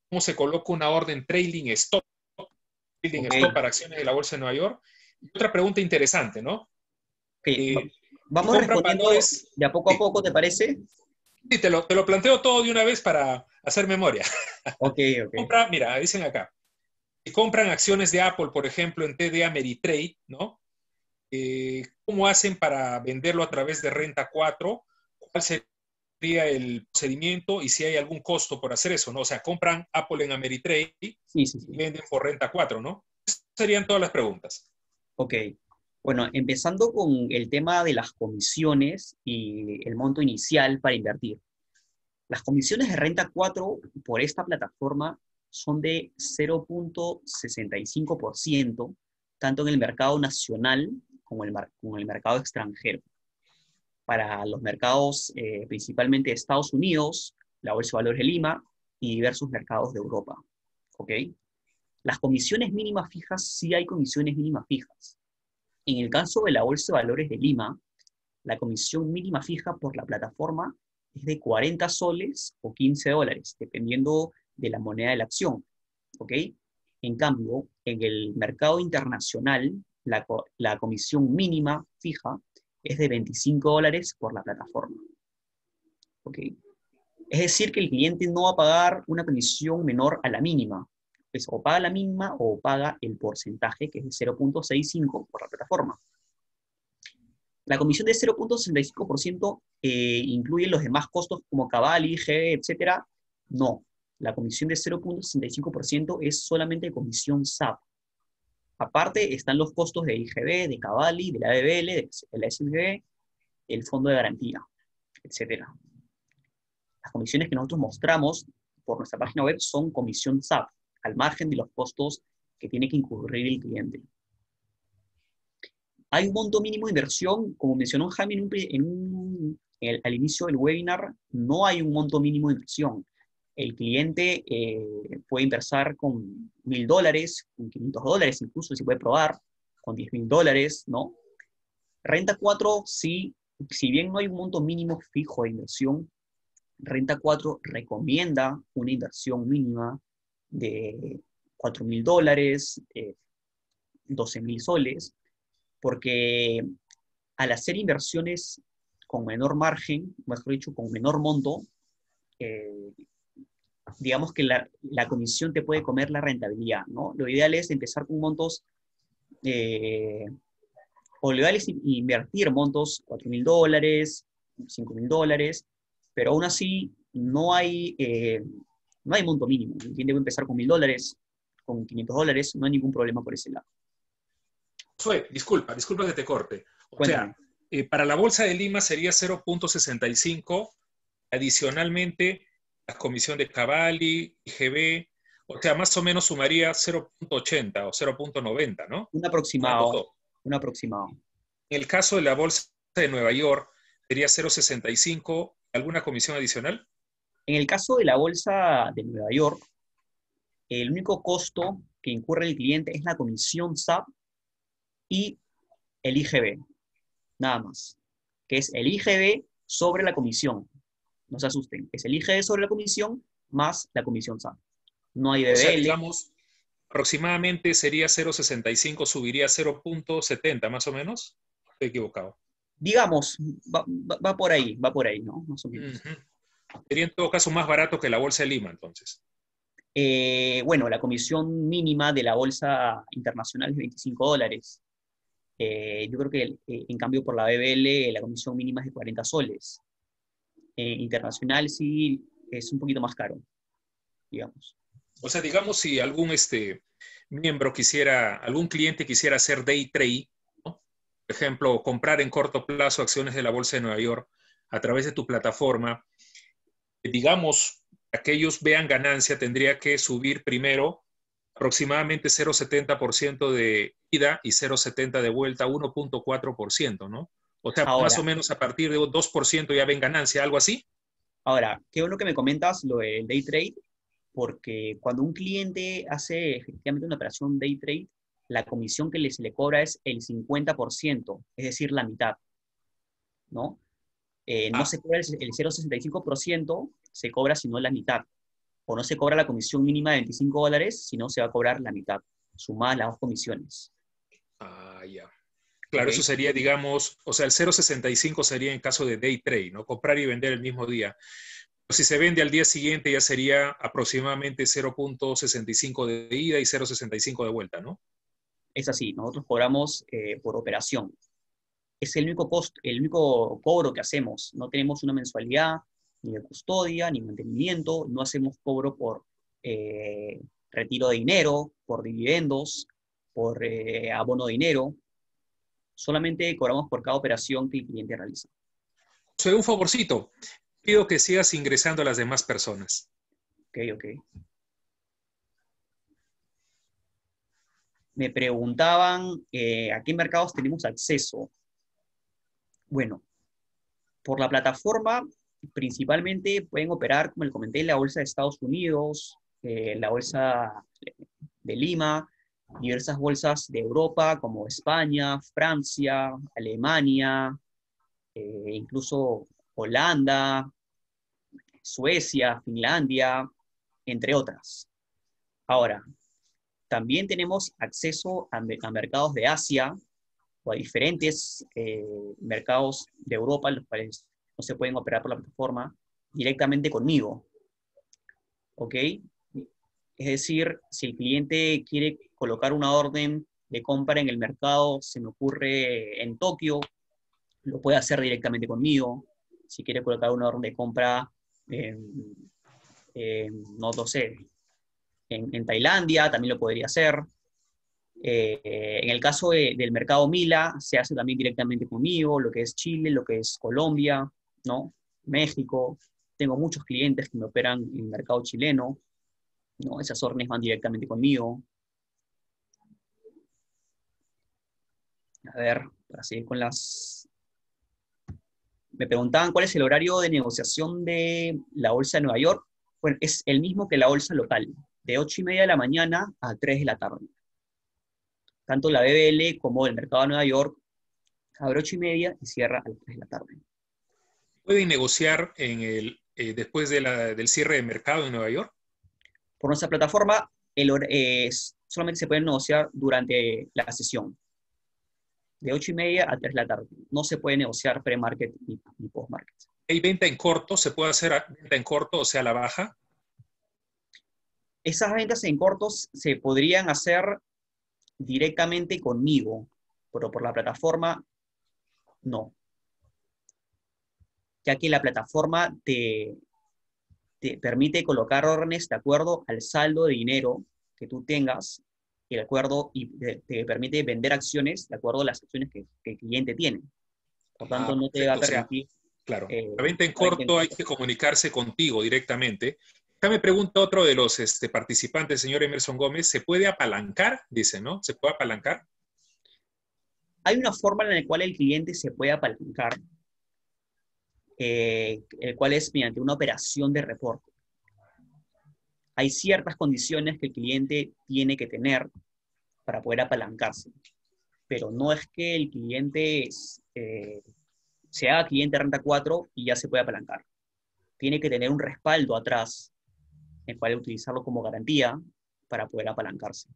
cómo se coloca una orden trading stop, trading Ok, stop para acciones de la Bolsa de Nueva York. Y otra pregunta interesante, ¿no? ok. Va- Eh, Vamos compran respondiendo valores, de a poco a sí, poco, ¿te parece? sí, te lo, te lo planteo todo de una vez para hacer memoria. Ok, ok. Compra, mira, dicen acá, si compran acciones de Apple, por ejemplo, en T D Ameritrade, ¿no? Eh, ¿Cómo hacen para venderlo a través de Renta cuatro? ¿Cuál sería el procedimiento y si hay algún costo por hacer eso, ¿no? O sea, compran Apple en Ameritrade y Sí, sí, sí. venden por Renta cuatro, ¿no? Esas serían todas las preguntas. Ok. Bueno, empezando con el tema de las comisiones y el monto inicial para invertir. Las comisiones de Renta cuatro por esta plataforma son de cero punto sesenta y cinco por ciento, tanto en el mercado nacional como el, mar- como en el mercado extranjero. Para los mercados eh, principalmente de Estados Unidos, la Bolsa de Valores de Lima y diversos mercados de Europa. ¿Ok? Las comisiones mínimas fijas, sí hay comisiones mínimas fijas. En el caso de la Bolsa de Valores de Lima, la comisión mínima fija por la plataforma es de cuarenta soles o quince dólares, dependiendo de la moneda de la acción. ¿Ok? En cambio, en el mercado internacional, la, co- la comisión mínima fija es de veinticinco dólares por la plataforma. ¿Ok? Es decir, que el cliente no va a pagar una comisión menor a la mínima. Es o paga la mínima o paga el porcentaje, que es de cero punto sesenta y cinco por la plataforma. La comisión de cero punto sesenta y cinco por ciento eh, incluye los demás costos como Cavalli, G B, etcétera. No. La comisión de cero punto sesenta y cinco por ciento es solamente comisión S A P. Aparte están los costos de I G B, de Cavalli, de la B B L, de la S G B, el fondo de garantía, etcétera. Las comisiones que nosotros mostramos por nuestra página web son comisión S A P, al margen de los costos que tiene que incurrir el cliente. Hay un monto mínimo de inversión, como mencionó Jaime en un, en un, el, al inicio del webinar, no hay un monto mínimo de inversión. El cliente eh, puede inversar con mil dólares, con quinientos dólares, incluso si puede probar, con diez mil dólares, ¿no? Renta cuatro, sí, si bien no hay un monto mínimo fijo de inversión, Renta cuatro recomienda una inversión mínima de cuatro mil dólares, eh, doce mil soles, porque al hacer inversiones con menor margen, mejor dicho, con menor monto, eh, digamos que la, la, comisión te puede comer la rentabilidad, ¿no? Lo ideal es empezar con montos, eh, o lo ideal es invertir montos cuatro mil dólares, cinco mil dólares, pero aún así no hay, eh, no hay monto mínimo. El cliente puede empezar con mil dólares, con quinientos dólares, no hay ningún problema por ese lado. Josué, disculpa, disculpa que te corte. O Cuéntame. sea, eh, para la Bolsa de Lima sería cero punto sesenta y cinco, adicionalmente la comisión de Cavalli, I G B, o sea, más o menos sumaría cero punto ochenta o cero punto noventa, ¿no? Un Sumando aproximado, todo. un aproximado. En el caso de la Bolsa de Nueva York, sería cero punto sesenta y cinco, ¿alguna comisión adicional? En el caso de la bolsa de Nueva York, el único costo que incurre el cliente es la comisión S A P y el I G B, nada más, que es el I G B sobre la comisión. No se asusten, es el I G B sobre la comisión más la comisión S A P. No hay O sea, B B L. digamos, aproximadamente sería cero punto sesenta y cinco, subiría a cero punto setenta más o menos. Estoy equivocado. Digamos, va, va, va por ahí, va por ahí, ¿no? Más o menos. Uh-huh. Sería en todo caso más barato que la Bolsa de Lima, entonces. Eh, bueno, la comisión mínima de la bolsa internacional es veinticinco dólares. Eh, yo creo que eh, en cambio por la B B L la comisión mínima es de cuarenta soles. Eh, internacional sí es un poquito más caro, digamos. O sea, digamos si algún este, miembro quisiera, algún cliente quisiera hacer day trade, ¿no? Por ejemplo, comprar en corto plazo acciones de la Bolsa de Nueva York a través de tu plataforma, digamos, para que ellos vean ganancia, tendría que subir primero aproximadamente cero punto setenta por ciento de ida y cero punto setenta de vuelta, uno punto cuatro por ciento, ¿no? O sea, más Ahora, o menos a partir de dos por ciento ya ven ganancia, algo así. ahora, qué bueno que me comentas lo del day trade, porque cuando un cliente hace efectivamente una operación day trade, la comisión que le, se le cobra es el cincuenta por ciento, es decir, la mitad, ¿no? Eh, no Ah, se cobra el, el cero punto sesenta y cinco por ciento, se cobra sino la mitad. o no se cobra la comisión mínima de veinticinco dólares, sino se va a cobrar la mitad, sumadas las dos comisiones. Ah, ya. Claro, ¿Ok? eso sería, digamos, o sea, el cero punto sesenta y cinco sería en caso de day trade, ¿no? Comprar y vender el mismo día. Si se vende al día siguiente ya sería aproximadamente cero punto sesenta y cinco de ida y cero punto sesenta y cinco de vuelta, ¿no? Es así, nosotros cobramos eh, por operación. Es el único costo, el único cobro que hacemos. No tenemos una mensualidad, ni de custodia, ni mantenimiento, no hacemos cobro por eh, retiro de dinero, por dividendos, por eh, abono de dinero. Solamente cobramos por cada operación que el cliente realiza. Soy un favorcito. Pido que sigas ingresando a las demás personas. Ok, ok. Me preguntaban eh, a qué mercados tenemos acceso. Bueno, por la plataforma, principalmente pueden operar, como les comenté, la bolsa de Estados Unidos, eh, la bolsa de Lima, diversas bolsas de Europa, como España, Francia, Alemania, eh, incluso Holanda, Suecia, Finlandia, entre otras. Ahora, también tenemos acceso a, a mercados de Asia o a diferentes eh, mercados de Europa, los cuales no se pueden operar por la plataforma, directamente conmigo. ¿Ok? Es decir, si el cliente quiere colocar una orden de compra en el mercado, se me ocurre en Tokio, lo puede hacer directamente conmigo. Si quiere colocar una orden de compra, en, en, no lo sé, en, en Tailandia, también lo podría hacer. Eh, en el caso de, del mercado Mila, se hace también directamente conmigo, lo que es Chile, lo que es Colombia, ¿no? México. Tengo muchos clientes que me operan en el mercado chileno, ¿no? Esas órdenes van directamente conmigo. A ver, para seguir con las... Me preguntaban cuál es el horario de negociación de la bolsa de Nueva York. Bueno, es el mismo que la bolsa local, de ocho y media de la mañana a tres de la tarde. Tanto la B B L como el mercado de Nueva York abre ocho y media y cierra a las tres de la tarde. ¿Pueden negociar en el, eh, después de la, del cierre de mercado en Nueva York? Por nuestra plataforma, el, eh, solamente se puede negociar durante la sesión, de ocho y media a tres de la tarde. No se puede negociar pre-market ni, ni post-market. ¿Hay venta en corto? ¿Se puede hacer venta en corto, o sea, a la baja? Esas ventas en cortos se podrían hacer directamente conmigo, pero por la plataforma no. Ya que la plataforma te, te permite colocar órdenes de acuerdo al saldo de dinero que tú tengas y, de acuerdo, y te, te permite vender acciones de acuerdo a las acciones que, que el cliente tiene. Por tanto, Ah, no te va a perfecto. O sea, permitir... claro, Eh, la venta en la venta en corto hay corto. que comunicarse contigo directamente. Acá me pregunta otro de los este, participantes, señor Emerson Gómez, ¿se puede apalancar? Dice, ¿no? ¿Se puede apalancar? Hay una forma en la cual el cliente se puede apalancar, eh, el cual es mediante una operación de reporte. Hay ciertas condiciones que el cliente tiene que tener para poder apalancarse, pero no es que el cliente es, eh, se haga cliente de Renta cuatro y ya se puede apalancar. Tiene que tener un respaldo atrás, el cual utilizarlo como garantía para poder apalancarse.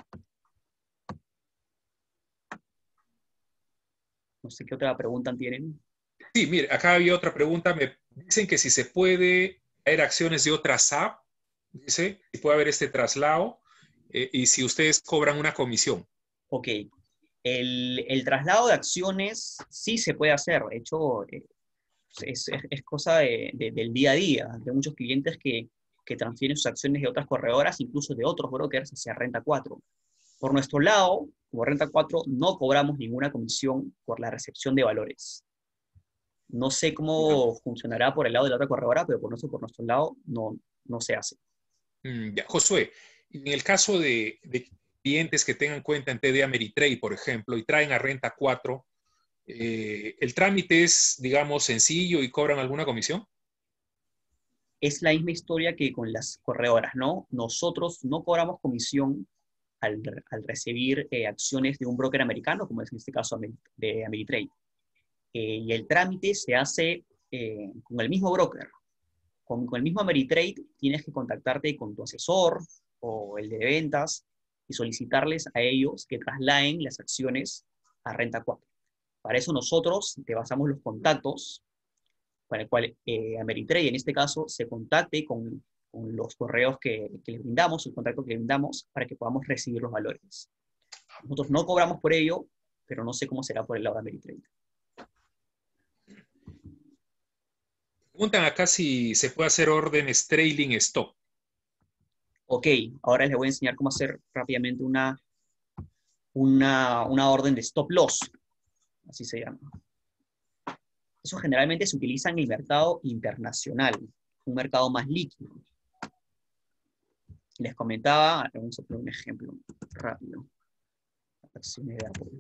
No sé qué otra pregunta tienen. Sí, mire, acá había otra pregunta. Me dicen que si se puede traer acciones de otra S A P, dice, si puede haber este traslado, eh, y si ustedes cobran una comisión. Ok, el, el traslado de acciones sí se puede hacer. De hecho, eh, es, es, es cosa de, de, del día a día. Hay muchos clientes que, que transfieren sus acciones de otras corredoras, incluso de otros brokers, hacia Renta cuatro. Por nuestro lado, como Renta cuatro, no cobramos ninguna comisión por la recepción de valores. No sé cómo funcionará por el lado de la otra corredora, pero por nuestro, por nuestro lado no, no se hace. Mm, ya, Josué, en el caso de, de clientes que tengan cuenta en T D Ameritrade, por ejemplo, y traen a Renta cuatro, eh, ¿el trámite es, digamos, sencillo y cobran alguna comisión? Es la misma historia que con las corredoras, ¿no? Nosotros no cobramos comisión al, al recibir eh, acciones de un broker americano, como es en este caso de Ameritrade. Eh, y el trámite se hace eh, con el mismo broker, con, con el mismo Ameritrade tienes que contactarte con tu asesor o el de ventas y solicitarles a ellos que trasladen las acciones a Renta cuatro. Para eso nosotros te basamos los contactos para el cual eh, Ameritrade, en este caso, se contacte con, con los correos que, que les brindamos, el contacto que les brindamos, para que podamos recibir los valores. Nosotros no cobramos por ello, pero no sé cómo será por el lado de Ameritrade. Preguntan acá si se puede hacer órdenes trailing stop. Ok, ahora les voy a enseñar cómo hacer rápidamente una, una, una orden de stop loss, así se llama. Eso generalmente se utiliza en el mercado internacional, un mercado más líquido. Les comentaba, vamos a poner un ejemplo rápido. Acciones de Apple.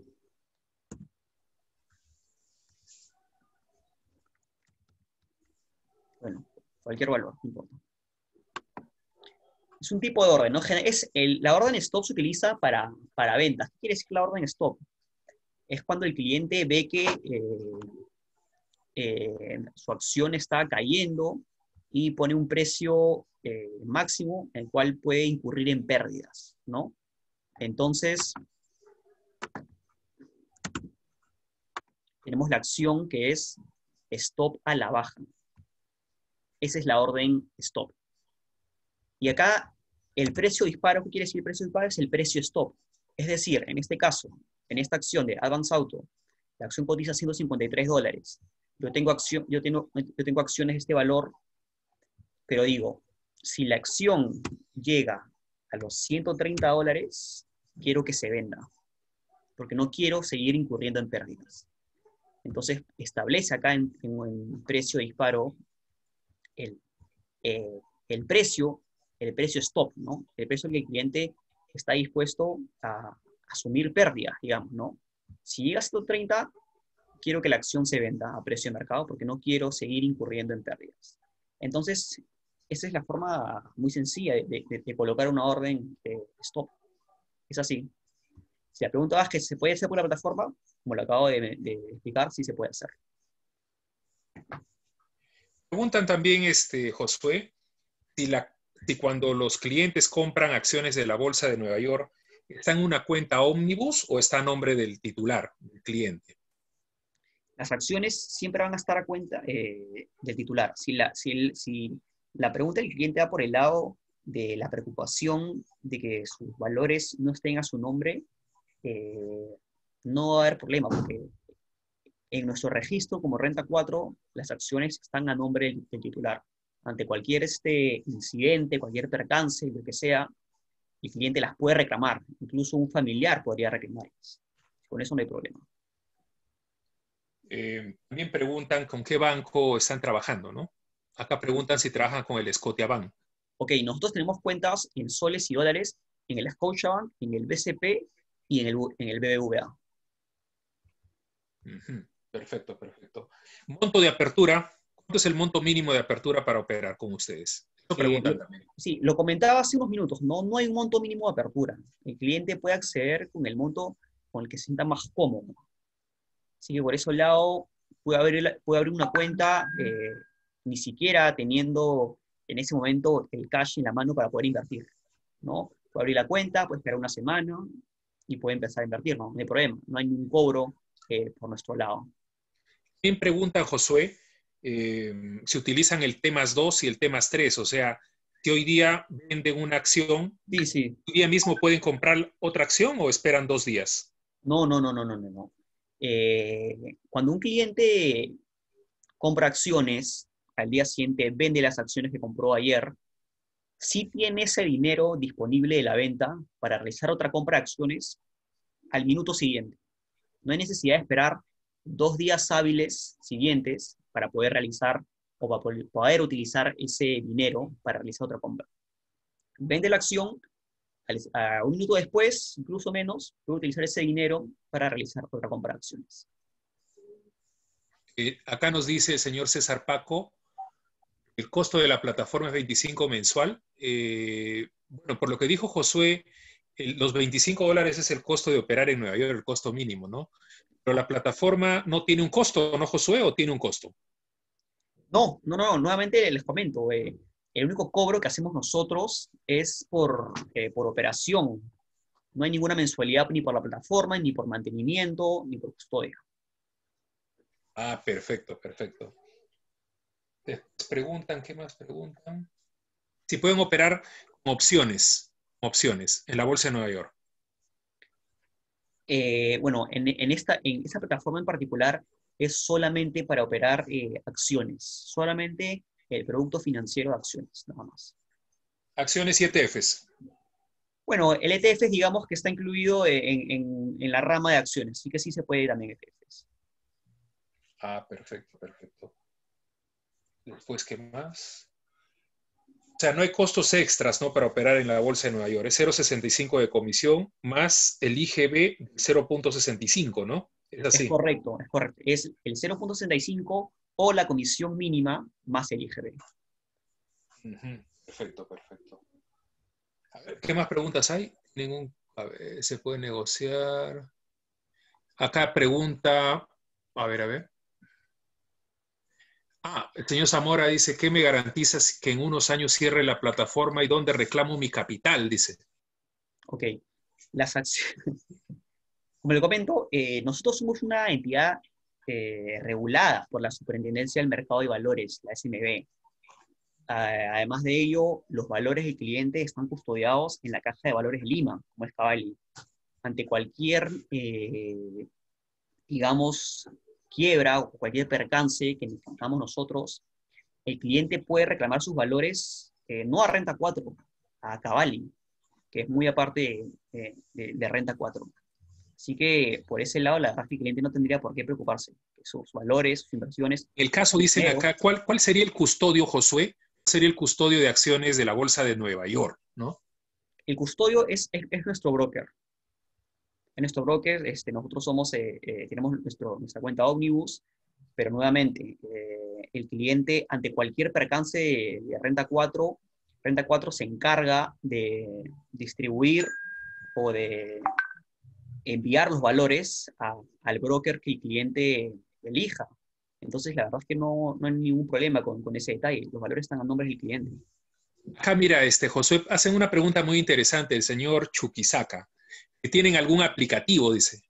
Bueno, cualquier valor, no importa. Es un tipo de orden, ¿no? Es el, la orden stop se utiliza para, para ventas. ¿Qué quiere decir la orden stop? Es cuando el cliente ve que eh, eh, su acción está cayendo y pone un precio eh, máximo en el cual puede incurrir en pérdidas, ¿no? Entonces, tenemos la acción que es stop a la baja. Esa es la orden stop. Y acá, el precio disparo, ¿qué quiere decir el precio disparo? Es el precio stop. Es decir, en este caso, en esta acción de Advance Auto, la acción cotiza ciento cincuenta y tres dólares. Yo tengo, acción, yo, tengo, yo tengo acciones de este valor, pero digo, si la acción llega a los ciento treinta dólares, quiero que se venda, porque no quiero seguir incurriendo en pérdidas. Entonces, establece acá en, en, en precio de disparo el, eh, el precio, el precio stop, ¿no? El precio que el cliente está dispuesto a asumir pérdidas, digamos, ¿no? Si llega a ciento treinta, quiero que la acción se venda a precio de mercado porque no quiero seguir incurriendo en pérdidas. Entonces, esa es la forma muy sencilla de, de, de colocar una orden de stop. Es así. Si la pregunta es que se puede hacer por la plataforma, como lo acabo de, de explicar, sí se puede hacer. Preguntan también, este, Josué, si, la, si cuando los clientes compran acciones de la Bolsa de Nueva York, ¿está en una cuenta Omnibus o está a nombre del titular, del cliente? Las acciones siempre van a estar a cuenta eh, del titular. Si la, si, el, si la pregunta del cliente va por el lado de la preocupación de que sus valores no estén a su nombre, eh, no va a haber problema, porque en nuestro registro como Renta cuatro, las acciones están a nombre del, del titular. Ante cualquier este incidente, cualquier percance, lo que sea, el cliente las puede reclamar. Incluso un familiar podría reclamarlas. Con eso no hay problema. Eh, también preguntan con qué banco están trabajando, ¿no? Acá preguntan si trabajan con el Scotiabank. Ok, nosotros tenemos cuentas en soles y dólares en el Scotiabank, en el B C P y en el, en el B B V A. Uh-huh. Perfecto, perfecto. Monto de apertura. ¿Cuánto es el monto mínimo de apertura para operar con ustedes? Eso preguntan eh, también. Sí, lo comentaba hace unos minutos. No, no hay un monto mínimo de apertura. El cliente puede acceder con el monto con el que se sienta más cómodo. Así que por ese lado puede abrir, puede abrir una cuenta eh, ni siquiera teniendo en ese momento el cash en la mano para poder invertir, ¿no? Puede abrir la cuenta, puede esperar una semana y puede empezar a invertir, ¿no? No hay problema, no hay ningún cobro eh, por nuestro lado. También pregunta Josué eh, si utilizan el T más dos y el T más tres, o sea, si hoy día venden una acción, sí, sí. ¿hoy día mismo pueden comprar otra acción o esperan dos días? No, no, no, no, no, no. no. Eh, cuando un cliente compra acciones, al día siguiente vende las acciones que compró ayer, sí tiene ese dinero disponible de la venta para realizar otra compra de acciones al minuto siguiente. No hay necesidad de esperar dos días hábiles siguientes para poder realizar o para poder utilizar ese dinero para realizar otra compra. Vende la acción, a un minuto después, incluso menos, puede utilizar ese dinero para realizar otra compra de acciones. Eh, acá nos dice el señor César Paco, el costo de la plataforma es veinticinco mensual. Eh, bueno, por lo que dijo Josué, el, los veinticinco dólares es el costo de operar en Nueva York, el costo mínimo, ¿no? Pero la plataforma no tiene un costo, ¿no, Josué? ¿O tiene un costo? No, no, no, nuevamente les comento, eh, el único cobro que hacemos nosotros es por, eh, por operación. No hay ninguna mensualidad ni por la plataforma, ni por mantenimiento, ni por custodia. Ah, perfecto, perfecto. Después preguntan, ¿qué más preguntan? Si pueden operar con opciones, con opciones en la Bolsa de Nueva York. Eh, bueno, en, en, esta, en esta plataforma en particular es solamente para operar eh, acciones, solamente el producto financiero de acciones, nada más. Acciones y E T Fs. Bueno, el E T F digamos que está incluido en, en, en la rama de acciones, así que sí se puede ir también E T Fs. Ah, perfecto, perfecto. Después, ¿qué más? O sea, no hay costos extras, ¿no? Para operar en la Bolsa de Nueva York. Es cero punto sesenta y cinco de comisión más el I G B cero punto sesenta y cinco, ¿no? Es Es así. correcto, es correcto. Es el cero punto sesenta y cinco o la comisión mínima más el I G B. Uh-huh. Perfecto, perfecto. A ver, ¿qué más preguntas hay? Ningún, a ver, se puede negociar. Acá pregunta, a ver, a ver. Ah, el señor Zamora dice, ¿qué me garantizas que en unos años cierre la plataforma y dónde reclamo mi capital? Dice. Ok. Las acciones, como le comento, eh, nosotros somos una entidad eh, regulada por la Superintendencia del Mercado de Valores, la S M B. Uh, además de ello, los valores del cliente están custodiados en la Caja de Valores de Lima, como es Cavalli. Ante cualquier, eh, digamos, quiebra o cualquier percance que encontramos nosotros, el cliente puede reclamar sus valores eh, no a Renta cuatro, a Cavalli, que es muy aparte de, de, de Renta cuatro. Así que por ese lado, la verdad es que el cliente no tendría por qué preocuparse. Sus valores, sus inversiones, El caso dicen dinero. acá, ¿cuál, ¿cuál sería el custodio, Josué? ¿Cuál sería el custodio de acciones de la Bolsa de Nueva York, ¿no? El custodio es, es, es nuestro broker. En nuestro broker, este, nosotros somos, eh, eh, tenemos nuestro, nuestra cuenta Omnibus, pero nuevamente, eh, el cliente, ante cualquier percance de, de Renta cuatro, Renta cuatro se encarga de distribuir o de enviar los valores a, al broker que el cliente elija. Entonces, la verdad es que no, no hay ningún problema con, con ese detalle. Los valores están a nombre del cliente. Acá mira, este, Josué, hacen una pregunta muy interesante, el señor Chuquisaca. ¿Que tienen algún aplicativo, dice?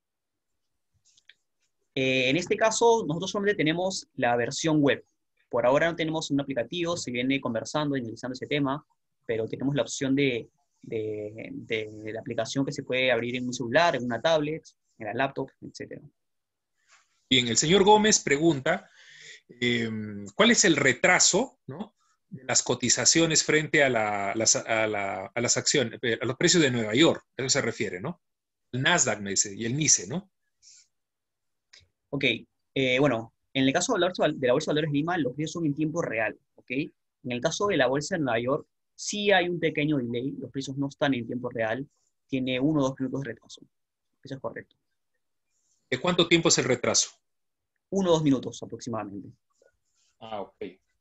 Eh, en este caso, nosotros solamente tenemos la versión web. Por ahora no tenemos un aplicativo, se viene conversando y analizando ese tema, pero tenemos la opción de, de, de la aplicación que se puede abrir en un celular, en una tablet, en la laptop, etcétera. Bien, el señor Gómez pregunta, eh, ¿cuál es el retraso, ¿no?, de las cotizaciones frente a, la, las, a, la, a las acciones, a los precios de Nueva York? A eso se refiere, ¿no? El Nasdaq, me dice, y el NICE, ¿no? Ok, eh, bueno, en el caso de la, bolsa, de la Bolsa de Valores de Lima, los precios son en tiempo real, ¿ok? En el caso de la Bolsa de Nueva York, sí hay un pequeño delay, los precios no están en tiempo real, tiene uno o dos minutos de retraso. Eso es correcto. ¿De cuánto tiempo es el retraso? Uno o dos minutos aproximadamente. Ah, ok.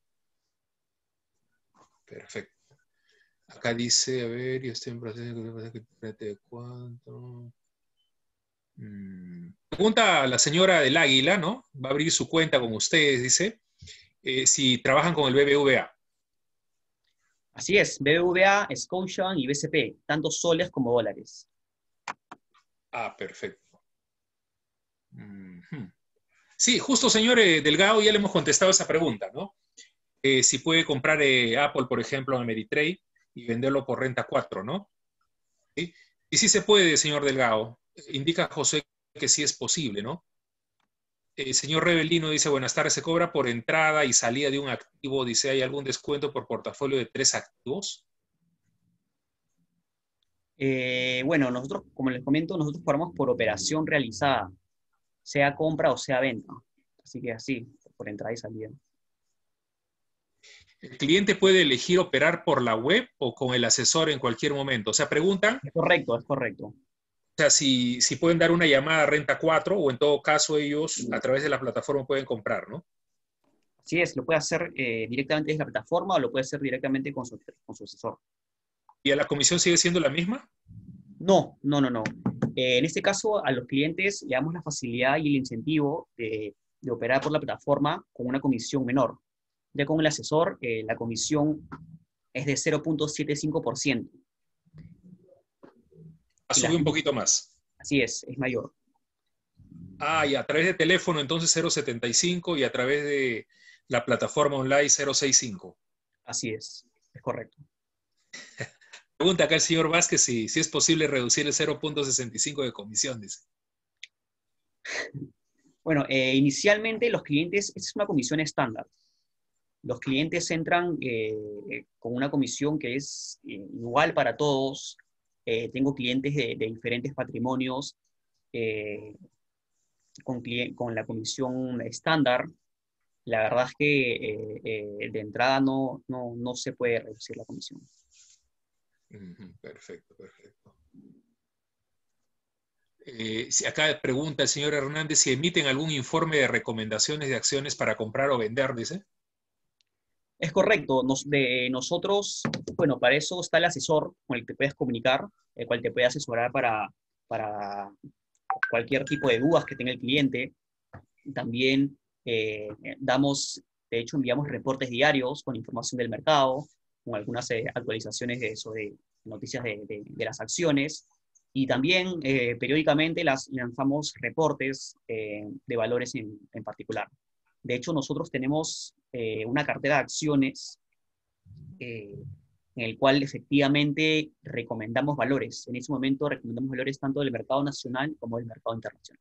Perfecto. Acá dice, a ver, yo estoy en proceso de cuánto. Hmm. Pregunta a la señora del Águila, ¿no? Va a abrir su cuenta con ustedes, dice, eh, si trabajan con el B B V A. Así es, B B V A, Scotiabank y B C P, tanto soles como dólares. Ah, perfecto. Mm-hmm. Sí, justo, señor eh, Delgado, ya le hemos contestado esa pregunta, ¿no? Eh, si puede comprar eh, Apple, por ejemplo, en Ameritrade y venderlo por Renta cuatro, ¿no? ¿Sí? Y sí se puede, señor Delgado. Indica José que sí es posible, ¿no? El señor Rebelino dice, buenas tardes, ¿se cobra por entrada y salida de un activo? Dice, ¿hay algún descuento por portafolio de tres activos? Eh, bueno, nosotros, como les comento, nosotros cobramos por operación realizada, sea compra o sea venta. Así que así, por entrada y salida. ¿El cliente puede elegir operar por la web o con el asesor en cualquier momento? O sea, preguntan, Es correcto, es correcto. o sea, si, si pueden dar una llamada a Renta cuatro o en todo caso ellos a través de la plataforma pueden comprar, ¿no? Así es, lo puede hacer eh, directamente desde la plataforma o lo puede hacer directamente con su, con su asesor. ¿Y a la comisión sigue siendo la misma? No, no, no, no. Eh, en este caso, a los clientes le damos la facilidad y el incentivo de, de operar por la plataforma con una comisión menor. Ya con el asesor, eh, la comisión es de cero punto setenta y cinco por ciento. Ha Y la subido un gente, poquito más. así es, es mayor. Ah, y a través de teléfono entonces cero punto setenta y cinco y a través de la plataforma online cero punto sesenta y cinco. Así es, es correcto. Pregunta acá el señor Vázquez si, si es posible reducir el cero punto sesenta y cinco de comisión, dice. Bueno, eh, inicialmente los clientes, esta es una comisión estándar. Los clientes entran eh, con una comisión que es eh, igual para todos. Eh, tengo clientes de, de diferentes patrimonios eh, con, con la comisión estándar. La verdad es que eh, eh, de entrada no, no, no se puede reducir la comisión. Perfecto, perfecto. Eh, si acá pregunta el señor Hernández si emiten algún informe de recomendaciones de acciones para comprar o vender, dice. Es correcto. Nos, de, nosotros, bueno, para eso está el asesor con el que te puedes comunicar, el cual te puede asesorar para, para cualquier tipo de dudas que tenga el cliente. También eh, damos, de hecho, enviamos reportes diarios con información del mercado, con algunas eh, actualizaciones de, sobre noticias de, de, de las acciones. Y también eh, periódicamente las, lanzamos reportes eh, de valores en, en particular. De hecho, nosotros tenemos eh, una cartera de acciones eh, en el cual efectivamente recomendamos valores. En ese momento recomendamos valores tanto del mercado nacional como del mercado internacional.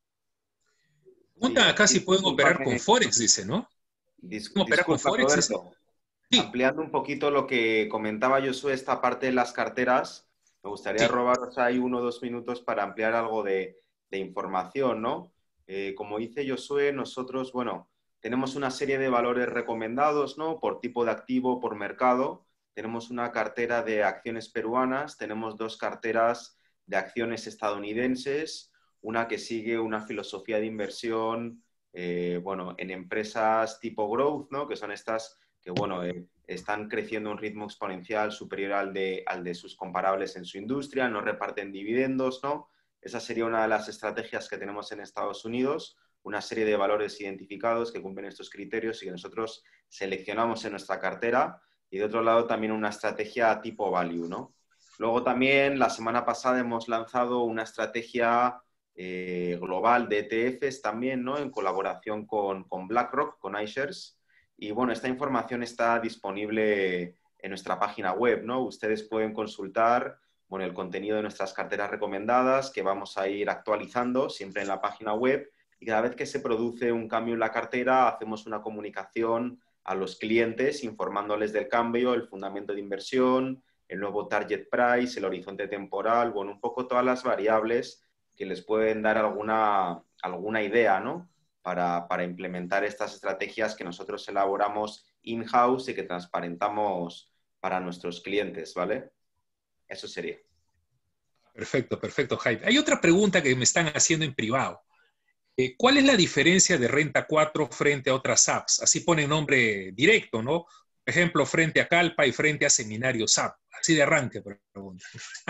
Preguntan Sí, acá si pueden operar con discúlpame, Forex, dice, ¿no? dis- ¿Pueden operar con disculpa, Forex, dice? Roberto. Sí, Ampliando un poquito lo que comentaba Josué, esta parte de las carteras, me gustaría sí. robaros ahí uno o dos minutos para ampliar algo de, de información, ¿no? Eh, como dice Josué, nosotros, bueno, tenemos una serie de valores recomendados, ¿no? Por tipo de activo, por mercado. Tenemos una cartera de acciones peruanas, tenemos dos carteras de acciones estadounidenses, una que sigue una filosofía de inversión, eh, bueno, en empresas tipo growth, ¿no? Que son estas que, bueno, eh, están creciendo a un ritmo exponencial superior al de, al de sus comparables en su industria, no reparten dividendos, ¿no? Esa sería una de las estrategias que tenemos en Estados Unidos, una serie de valores identificados que cumplen estos criterios y que nosotros seleccionamos en nuestra cartera. Y de otro lado también una estrategia tipo value, ¿no? Luego también la semana pasada hemos lanzado una estrategia eh, global de E T Fs también, ¿no? En colaboración con, con BlackRock, con iShares. Y bueno, esta información está disponible en nuestra página web, ¿no? Ustedes pueden consultar, bueno, el contenido de nuestras carteras recomendadas que vamos a ir actualizando siempre en la página web y cada vez que se produce un cambio en la cartera hacemos una comunicación a los clientes informándoles del cambio, el fundamento de inversión, el nuevo target price, el horizonte temporal, bueno, un poco todas las variables que les pueden dar alguna, alguna idea, ¿no? Para, para implementar estas estrategias que nosotros elaboramos in-house y que transparentamos para nuestros clientes, ¿vale? Eso sería. Perfecto, perfecto, Jaime. Hay otra pregunta que me están haciendo en privado. Eh, ¿Cuál es la diferencia de Renta cuatro frente a otras apps? Así pone nombre directo, ¿no? Por ejemplo, frente a Calpa y frente a Seminario S A P. Así de arranque, pregunta.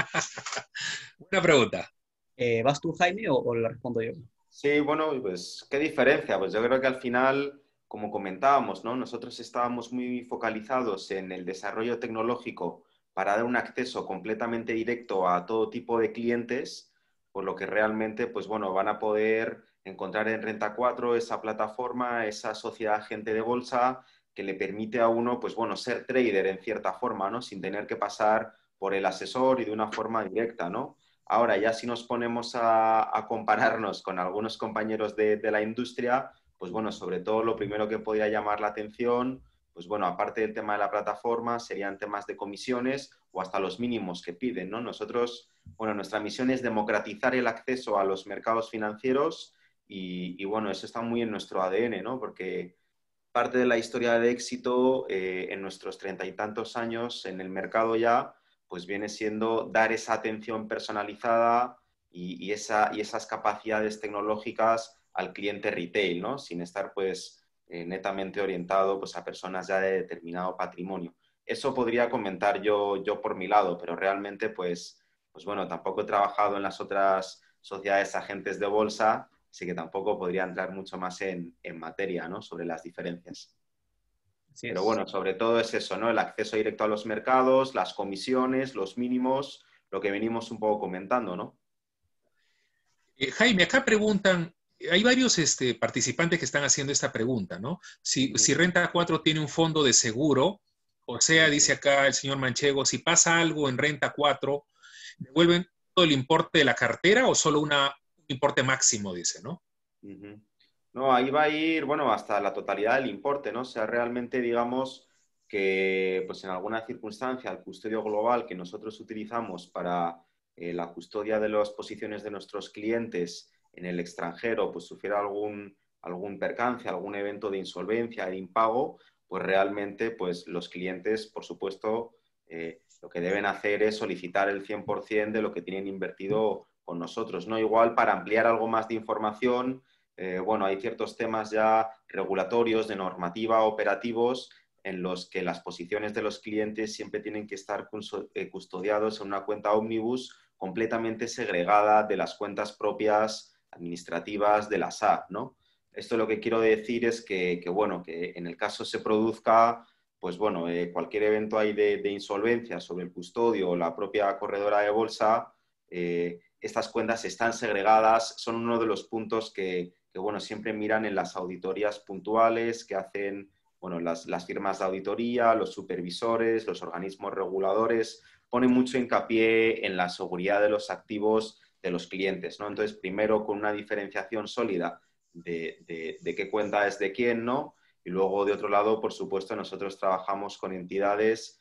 Buena pregunta. Eh, ¿Vas tú, Jaime, o, o lo respondo yo? Sí, bueno, pues, ¿qué diferencia? Pues yo creo que al final, como comentábamos, ¿no? Nosotros estábamos muy focalizados en el desarrollo tecnológico para dar un acceso completamente directo a todo tipo de clientes, por lo que realmente, pues bueno, van a poder encontrar en Renta cuatro esa plataforma, esa sociedad agente de bolsa que le permite a uno, pues bueno, ser trader en cierta forma, ¿no? Sin tener que pasar por el asesor y de una forma directa, ¿no? Ahora, ya si nos ponemos a, a compararnos con algunos compañeros de, de la industria, pues bueno, sobre todo lo primero que podría llamar la atención, pues bueno, aparte del tema de la plataforma, serían temas de comisiones o hasta los mínimos que piden, ¿no? Nosotros, bueno, nuestra misión es democratizar el acceso a los mercados financieros y, y bueno, eso está muy en nuestro A D N, ¿no? Porque parte de la historia de éxito eh, en nuestros treinta y tantos años en el mercado ya, pues viene siendo dar esa atención personalizada y, y, esa, y esas capacidades tecnológicas al cliente retail, ¿no? Sin estar pues eh, netamente orientado pues, a personas ya de determinado patrimonio. Eso podría comentar yo, yo por mi lado, pero realmente pues, pues bueno, tampoco he trabajado en las otras sociedades agentes de bolsa, así que tampoco podría entrar mucho más en, en materia, ¿no? Sobre las diferencias. Así Pero es. bueno, sobre todo es eso, ¿no? El acceso directo a los mercados, las comisiones, los mínimos, lo que venimos un poco comentando, ¿no? Eh, Jaime, acá preguntan, hay varios este, participantes que están haciendo esta pregunta, ¿no? Si, Ujú, si Renta cuatro tiene un fondo de seguro, o sea, dice ujú, acá el señor Manchego, si pasa algo en Renta cuatro, ¿devuelven todo el importe de la cartera o solo una, un importe máximo, dice, ¿no? ujú. No, ahí va a ir, bueno, hasta la totalidad del importe, ¿no? O sea, realmente digamos que, pues en alguna circunstancia, el custodio global que nosotros utilizamos para eh, la custodia de las posiciones de nuestros clientes en el extranjero, pues sufriera algún, algún percance, algún evento de insolvencia, de impago, pues realmente, pues los clientes, por supuesto, eh, lo que deben hacer es solicitar el cien por ciento de lo que tienen invertido con nosotros, ¿no? Igual, para ampliar algo más de información, eh, bueno, hay ciertos temas ya regulatorios, de normativa, operativos, en los que las posiciones de los clientes siempre tienen que estar custodiados en una cuenta ómnibus completamente segregada de las cuentas propias administrativas de la S A P, ¿no? Esto lo que quiero decir es que, que bueno, que en el caso se produzca, pues bueno, eh, cualquier evento ahí de, de insolvencia sobre el custodio o la propia corredora de bolsa, eh, estas cuentas están segregadas, son uno de los puntos que, que bueno, siempre miran en las auditorías puntuales que hacen, bueno, las, las firmas de auditoría, los supervisores, los organismos reguladores, ponen mucho hincapié en la seguridad de los activos de los clientes, ¿no? Entonces, primero con una diferenciación sólida de, de, de qué cuenta es de quién, ¿no? Y luego, de otro lado, por supuesto, nosotros trabajamos con entidades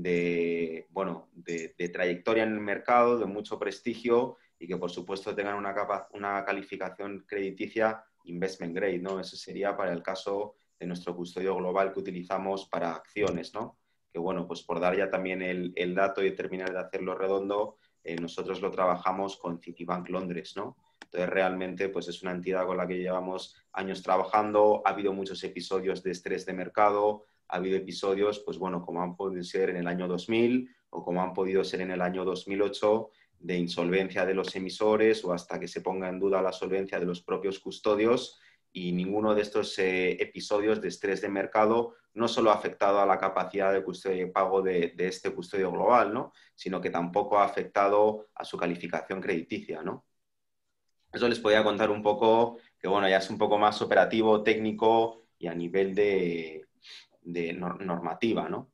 de, bueno, de, de trayectoria en el mercado, de mucho prestigio y que, por supuesto, tengan una, capa, una calificación crediticia investment grade, ¿no? Eso sería para el caso de nuestro custodio global que utilizamos para acciones, ¿no? Que, bueno, pues por dar ya también el, el dato y terminar de hacerlo redondo, eh, nosotros lo trabajamos con Citibank Londres, ¿no? Entonces, realmente, pues es una entidad con la que llevamos años trabajando, ha habido muchos episodios de estrés de mercado, ha habido episodios, pues bueno, como han podido ser en el año dos mil o como han podido ser en el año dos mil ocho, de insolvencia de los emisores o hasta que se ponga en duda la solvencia de los propios custodios, y ninguno de estos eh, episodios de estrés de mercado no solo ha afectado a la capacidad de custodio y pago de, de este custodio global, ¿no? Sino que tampoco ha afectado a su calificación crediticia, ¿no? Eso les podía contar un poco, que bueno, ya es un poco más operativo, técnico y a nivel de, de normativa, ¿no?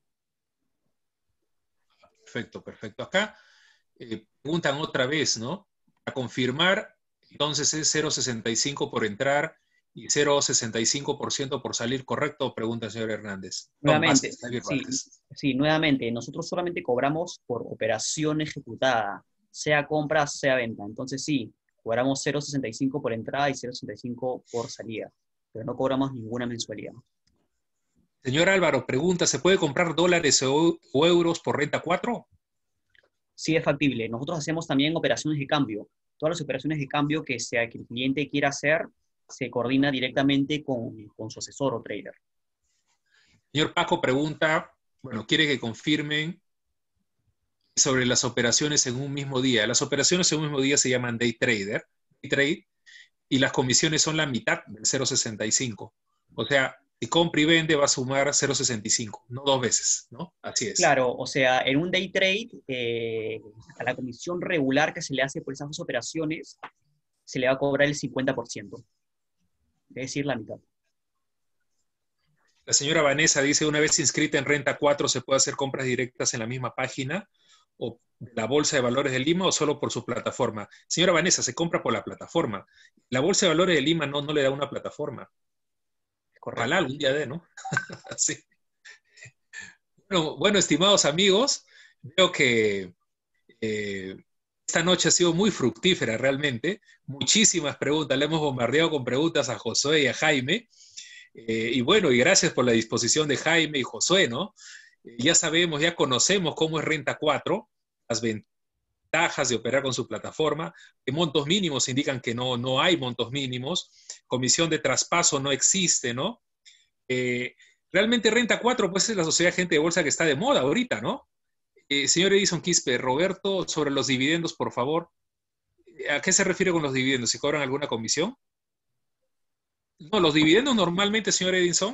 Perfecto, perfecto. Acá eh, preguntan otra vez, ¿no? Para confirmar, entonces es cero coma sesenta y cinco por entrar y cero coma sesenta y cinco por ciento por salir, ¿correcto? Pregunta el señor Hernández. Son Nuevamente, bases, Javier sí, Vázquez. sí, nuevamente, nosotros solamente cobramos por operación ejecutada, sea compra, sea venta. Entonces sí, cobramos cero coma sesenta y cinco por entrada y cero coma sesenta y cinco por salida, pero no cobramos ninguna mensualidad. Señor Álvaro, pregunta, ¿se puede comprar dólares o, o euros por Renta cuatro? Sí es factible. Nosotros hacemos también operaciones de cambio. Todas las operaciones de cambio que, sea, que el cliente quiera hacer, se coordina directamente con, con su asesor o trader. Señor Paco pregunta, bueno, quiere que confirmen sobre las operaciones en un mismo día. Las operaciones en un mismo día se llaman day trader, day trade, y las comisiones son la mitad del cero coma sesenta y cinco. O sea, si compra y vende va a sumar cero coma sesenta y cinco, no dos veces, ¿no? Así es. Claro, o sea, en un day trade, eh, a la comisión regular que se le hace por esas dos operaciones, se le va a cobrar el cincuenta por ciento. Es decir, la mitad. La señora Vanessa dice, una vez inscrita en Renta cuatro, ¿se puede hacer compras directas en la misma página o de la Bolsa de Valores de Lima o solo por su plataforma? Señora Vanessa, se compra por la plataforma. La Bolsa de Valores de Lima no, no le da una plataforma. Correcto. Ojalá algún día de, ¿no? Sí. Bueno, bueno, estimados amigos, veo que eh, esta noche ha sido muy fructífera realmente. Muchísimas preguntas, le hemos bombardeado con preguntas a Josué y a Jaime. Eh, y bueno, y gracias por la disposición de Jaime y Josué, ¿no? Eh, ya sabemos, ya conocemos cómo es Renta cuatro, las ventajas de operar con su plataforma. De montos mínimos indican que no, no hay montos mínimos. Comisión de traspaso no existe, ¿no? Eh, realmente Renta cuatro, pues es la sociedad de gente de bolsa que está de moda ahorita, ¿no? Eh, señor Edison Quispe, Roberto, sobre los dividendos, por favor. ¿A qué se refiere con los dividendos? ¿Si cobran alguna comisión? No, los dividendos normalmente, señor Edison,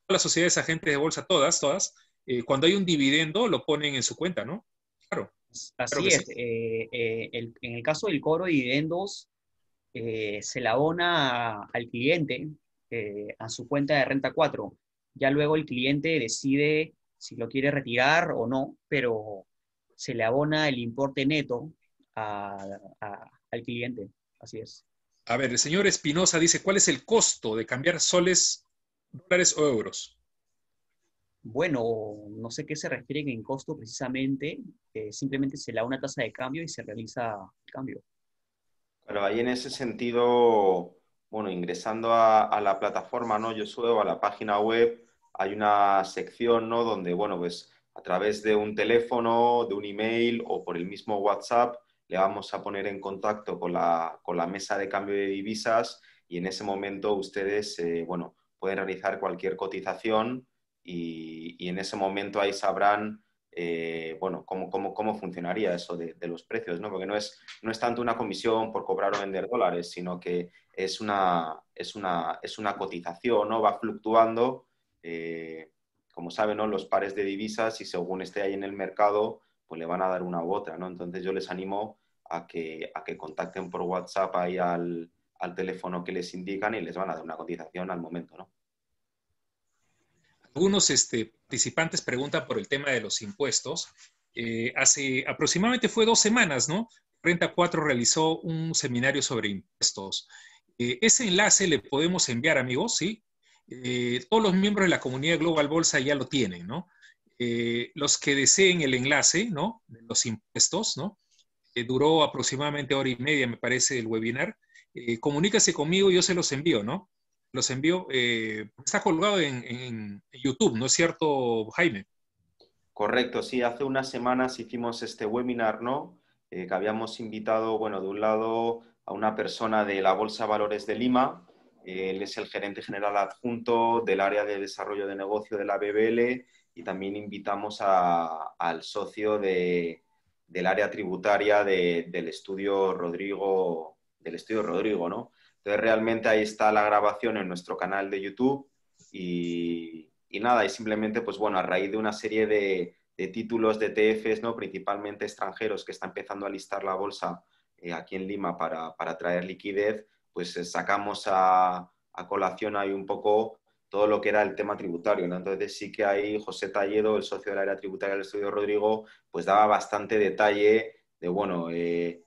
las sociedades agentes de bolsa, todas, todas, eh, cuando hay un dividendo lo ponen en su cuenta, ¿no? Claro, claro Así que sí. es. Eh, eh, el- en el caso del cobro de dividendos, eh, se le abona a- al cliente eh, a su cuenta de Renta cuatro. Ya luego el cliente decide si lo quiere retirar o no, pero se le abona el importe neto a- a- al cliente. Así es. A ver, el señor Espinosa dice, ¿cuál es el costo de cambiar soles, dólares o euros? Bueno, no sé qué se refiere en costo precisamente. Eh, simplemente se le da una tasa de cambio y se realiza el cambio. Pero ahí en ese sentido, bueno, ingresando a, a la plataforma, ¿no? Yo subo a la página web, hay una sección, ¿no? Donde, bueno, pues a través de un teléfono, de un email o por el mismo WhatsApp, le vamos a poner en contacto con la, con la mesa de cambio de divisas y en ese momento ustedes, eh, bueno, pueden realizar cualquier cotización y, y en ese momento ahí sabrán, eh, bueno, cómo, cómo, cómo funcionaría eso de, de los precios, ¿no? Porque no es no es tanto una comisión por cobrar o vender dólares, sino que es una, es una, es una cotización, ¿no? Va fluctuando, eh, como saben, ¿no? Los pares de divisas y según esté ahí en el mercado, pues le van a dar una u otra, ¿no? Entonces yo les animo a que, a que contacten por WhatsApp ahí al, al teléfono que les indican y les van a dar una cotización al momento, ¿no? Algunos este, participantes preguntan por el tema de los impuestos. Eh, hace aproximadamente fue dos semanas, ¿no? Renta cuatro realizó un seminario sobre impuestos. Eh, ese enlace le podemos enviar, amigos, ¿sí? Eh, todos los miembros de la comunidad Global Bolsa ya lo tienen, ¿no? Eh, los que deseen el enlace, ¿no? De los impuestos, ¿no? Eh, duró aproximadamente hora y media, me parece, el webinar. Eh, comunícase conmigo y yo se los envío, ¿no? Los envío, eh, está colgado en, en, YouTube, ¿no es cierto, Jaime? Correcto, sí, hace unas semanas hicimos este webinar, ¿no? Eh, que habíamos invitado, bueno, de un lado a una persona de la Bolsa Valores de Lima, eh, él es el gerente general adjunto del área de desarrollo de negocio de la B B L y también invitamos a, al socio de, del área tributaria de, del estudio Rodrigo, del estudio Rodrigo, ¿no? Entonces realmente ahí está la grabación en nuestro canal de YouTube y y nada, y simplemente, pues bueno, a raíz de una serie de, de títulos de E T Efes, ¿no? Principalmente extranjeros, que está empezando a listar la bolsa eh, aquí en Lima para, para traer liquidez, pues eh, sacamos a, a colación ahí un poco todo lo que era el tema tributario, ¿no? Entonces sí que ahí José Talledo, el socio del área tributaria del estudio Rodrigo, pues daba bastante detalle de, bueno, eh,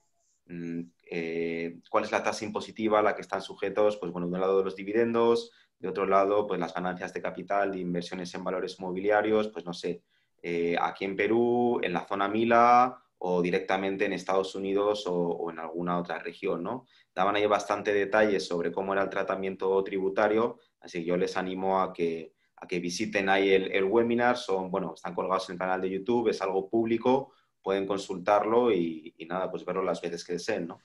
eh, cuál es la tasa impositiva a la que están sujetos, pues bueno, de un lado de los dividendos, de otro lado, pues las ganancias de capital, de inversiones en valores mobiliarios, pues no sé, eh, aquí en Perú, en la zona Mila o directamente en Estados Unidos o, o en alguna otra región, ¿no? Daban ahí bastante detalle sobre cómo era el tratamiento tributario, así que yo les animo a que, a que visiten ahí el, el webinar, son, bueno, están colgados en el canal de YouTube, es algo público, pueden consultarlo y, y nada, pues verlo las veces que deseen, ¿no?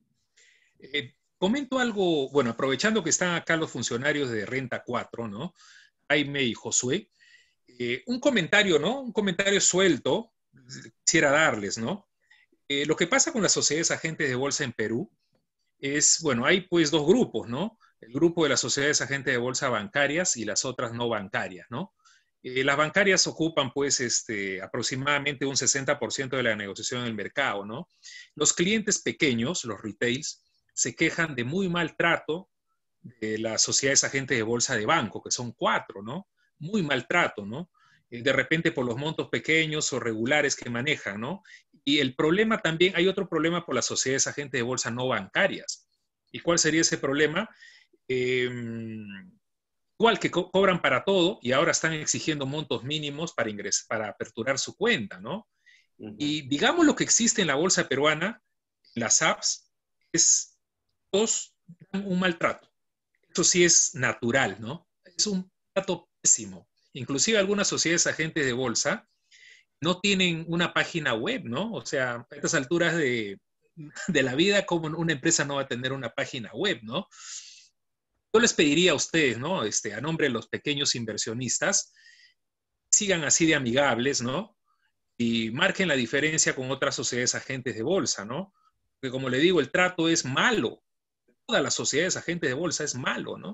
Eh, comento algo, bueno, aprovechando que están acá los funcionarios de Renta cuatro, ¿no? Jaime y Josué. Eh, un comentario, ¿no? Un comentario suelto, quisiera darles, ¿no? Eh, lo que pasa con las sociedades agentes de bolsa en Perú es, bueno, hay pues dos grupos, ¿no? El grupo de las sociedades agentes de bolsa bancarias y las otras no bancarias, ¿no? Eh, las bancarias ocupan pues este, aproximadamente un sesenta por ciento de la negociación en el mercado, ¿no? Los clientes pequeños, los retails, se quejan de muy mal trato de las sociedades agentes de bolsa de banco, que son cuatro, ¿no? Muy maltrato, ¿no? Eh, de repente por los montos pequeños o regulares que manejan, ¿no? Y el problema también, hay otro problema por las sociedades agentes de bolsa no bancarias. ¿Y cuál sería ese problema? Eh, igual que co cobran para todo y ahora están exigiendo montos mínimos para, ingresar, para aperturar su cuenta, ¿no? Uh-huh. Y digamos lo que existe en la bolsa peruana, las apps, es todos dan un maltrato. Eso sí es natural, ¿no? Es un trato pésimo. Inclusive algunas sociedades agentes de bolsa no tienen una página web, ¿no? O sea, a estas alturas de, de la vida, como una empresa no va a tener una página web, ¿no? Yo les pediría a ustedes, ¿no? Este, a nombre de los pequeños inversionistas, sigan así de amigables, ¿no? Y marquen la diferencia con otras sociedades agentes de bolsa, ¿no? Porque como le digo, el trato es malo. Todas las sociedades agentes de bolsa es malo, ¿no?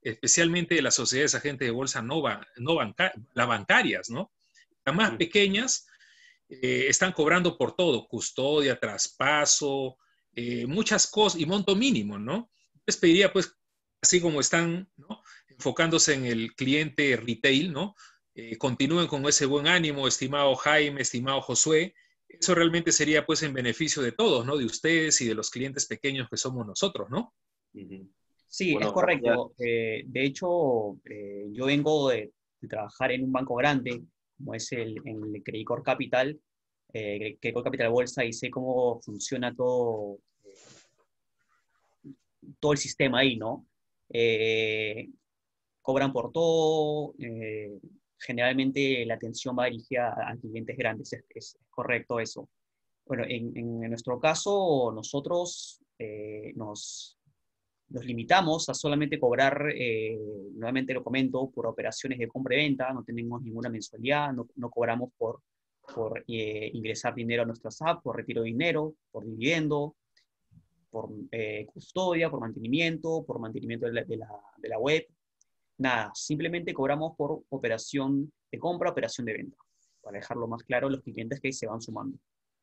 especialmente de las sociedades agentes de bolsa no, ban no banca las bancarias, ¿no? Las más pequeñas eh, están cobrando por todo, custodia, traspaso, eh, muchas cosas, y monto mínimo, ¿no? Les pediría, pues, así como están, ¿no?, enfocándose en el cliente retail, ¿no? Eh, continúen con ese buen ánimo, estimado Jaime, estimado Josué. Eso realmente sería, pues, en beneficio de todos, ¿no? De ustedes y de los clientes pequeños que somos nosotros, ¿no? Uh-huh. Sí, Bueno, es correcto. Eh, de hecho, eh, yo vengo de, de trabajar en un banco grande, como es el, en el Credicor Capital, eh, Credicor Capital Bolsa, y sé cómo funciona todo, eh, todo el sistema ahí, ¿no? Eh, cobran por todo, eh, generalmente la atención va dirigida a, a clientes grandes, es, es, es correcto eso. Bueno, en, en, en nuestro caso, nosotros eh, nos nos limitamos a solamente cobrar, eh, nuevamente lo comento, por operaciones de compra y venta, no tenemos ninguna mensualidad, no, no cobramos por, por eh, ingresar dinero a nuestra S A P, por retiro de dinero, por dividendo, por eh, custodia, por mantenimiento, por mantenimiento de la, de, la, de la web, nada, simplemente cobramos por operación de compra, operación de venta, para dejarlo más claro a los clientes que se van sumando.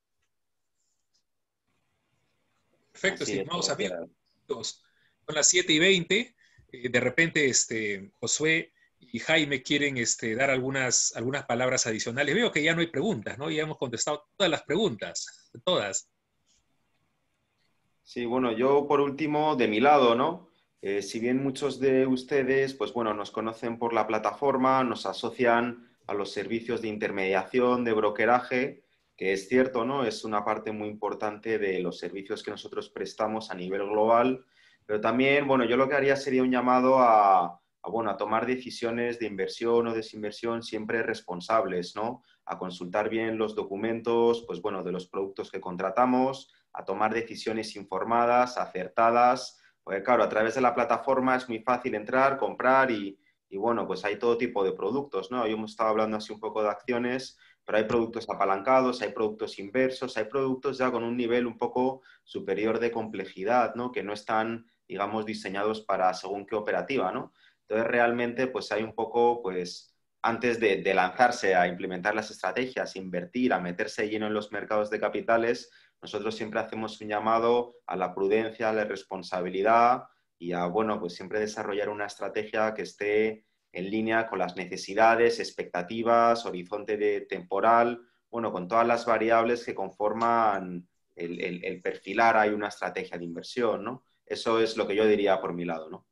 Perfecto, Así es, estimados gracias. amigos. Son las siete y veinte, eh, de repente este, Josué y Jaime quieren este, dar algunas, algunas palabras adicionales. Veo que ya no hay preguntas, ¿no? Ya hemos contestado todas las preguntas, todas. Sí, bueno, yo por último, de mi lado, ¿no? Eh, si bien muchos de ustedes, pues bueno, nos conocen por la plataforma, nos asocian a los servicios de intermediación, de brokeraje, que es cierto, ¿no? Es una parte muy importante de los servicios que nosotros prestamos a nivel global. Pero también, bueno, yo lo que haría sería un llamado a, a, bueno, a tomar decisiones de inversión o desinversión siempre responsables, ¿no? A consultar bien los documentos, pues bueno, de los productos que contratamos, a tomar decisiones informadas, acertadas, porque claro, a través de la plataforma es muy fácil entrar, comprar y, y bueno, pues hay todo tipo de productos, ¿no? Hoy hemos estado hablando así un poco de acciones, pero hay productos apalancados, hay productos inversos, hay productos ya con un nivel un poco superior de complejidad, ¿no? Que no están, digamos, diseñados para según qué operativa, ¿no? Entonces, realmente, pues hay un poco, pues, antes de, de lanzarse a implementar las estrategias, invertir, a meterse lleno en los mercados de capitales, nosotros siempre hacemos un llamado a la prudencia, a la responsabilidad y a, bueno, pues siempre desarrollar una estrategia que esté en línea con las necesidades, expectativas, horizonte de temporal, bueno, con todas las variables que conforman el, el, el perfilar ahí una estrategia de inversión, ¿no? Eso es lo que yo diría por mi lado, ¿no?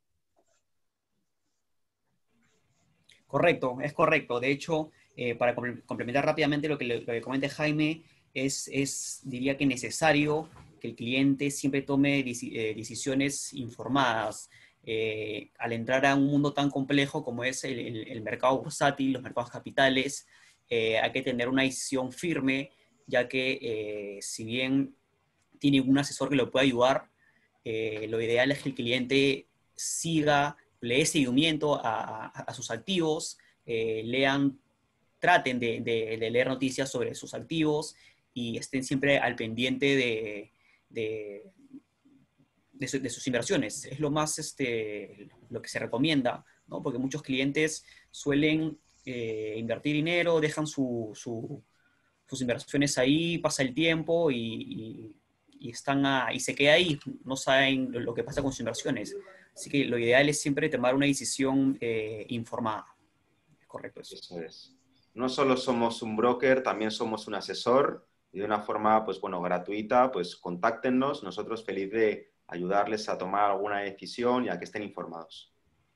Correcto, es correcto. De hecho, eh, para complementar rápidamente lo que, lo que comenta Jaime, es, es, diría que necesario que el cliente siempre tome decisiones informadas. Eh, al entrar a un mundo tan complejo como es el, el, el mercado bursátil, los mercados capitales, eh, hay que tener una decisión firme, ya que eh, si bien tiene un asesor que lo puede ayudar, eh, lo ideal es que el cliente siga, le dé seguimiento a, a, a sus activos, eh, lean, traten de, de, de leer noticias sobre sus activos y estén siempre al pendiente de, de, de, su, de sus inversiones. Es lo más, este, lo que se recomienda, ¿no? Porque muchos clientes suelen eh, invertir dinero, dejan su, su, sus inversiones ahí, pasa el tiempo y, y, y, están a, y se queda ahí, no saben lo, lo que pasa con sus inversiones. Así que lo ideal es siempre tomar una decisión eh, informada. Es correcto eso. Eso es. No solo somos un broker, también somos un asesor y de una forma, pues bueno, gratuita, pues contáctenos, nosotros feliz de ayudarles a tomar alguna decisión y a que estén informados.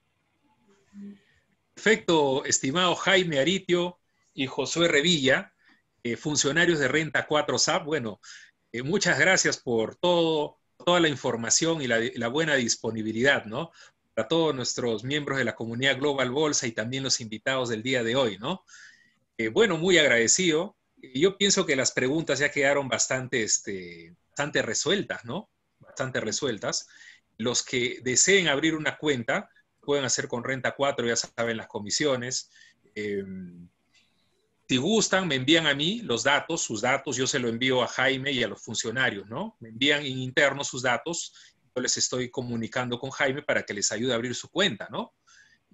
Perfecto, estimado Jaime Aritio y Josué Revilla, eh, funcionarios de Renta cuatro S A P. Bueno, eh, muchas gracias por todo, toda la información y la, la buena disponibilidad, ¿no? Para todos nuestros miembros de la comunidad Global Bolsa y también los invitados del día de hoy, ¿no? Eh, bueno, muy agradecido. Yo pienso que las preguntas ya quedaron bastante, este, bastante resueltas, ¿no? Bastante resueltas. Los que deseen abrir una cuenta pueden hacer con Renta cuatro, ya saben las comisiones. Eh, si gustan, me envían a mí los datos, sus datos, yo se lo envío a Jaime y a los funcionarios, ¿no? Me envían en interno sus datos, yo les estoy comunicando con Jaime para que les ayude a abrir su cuenta, ¿no?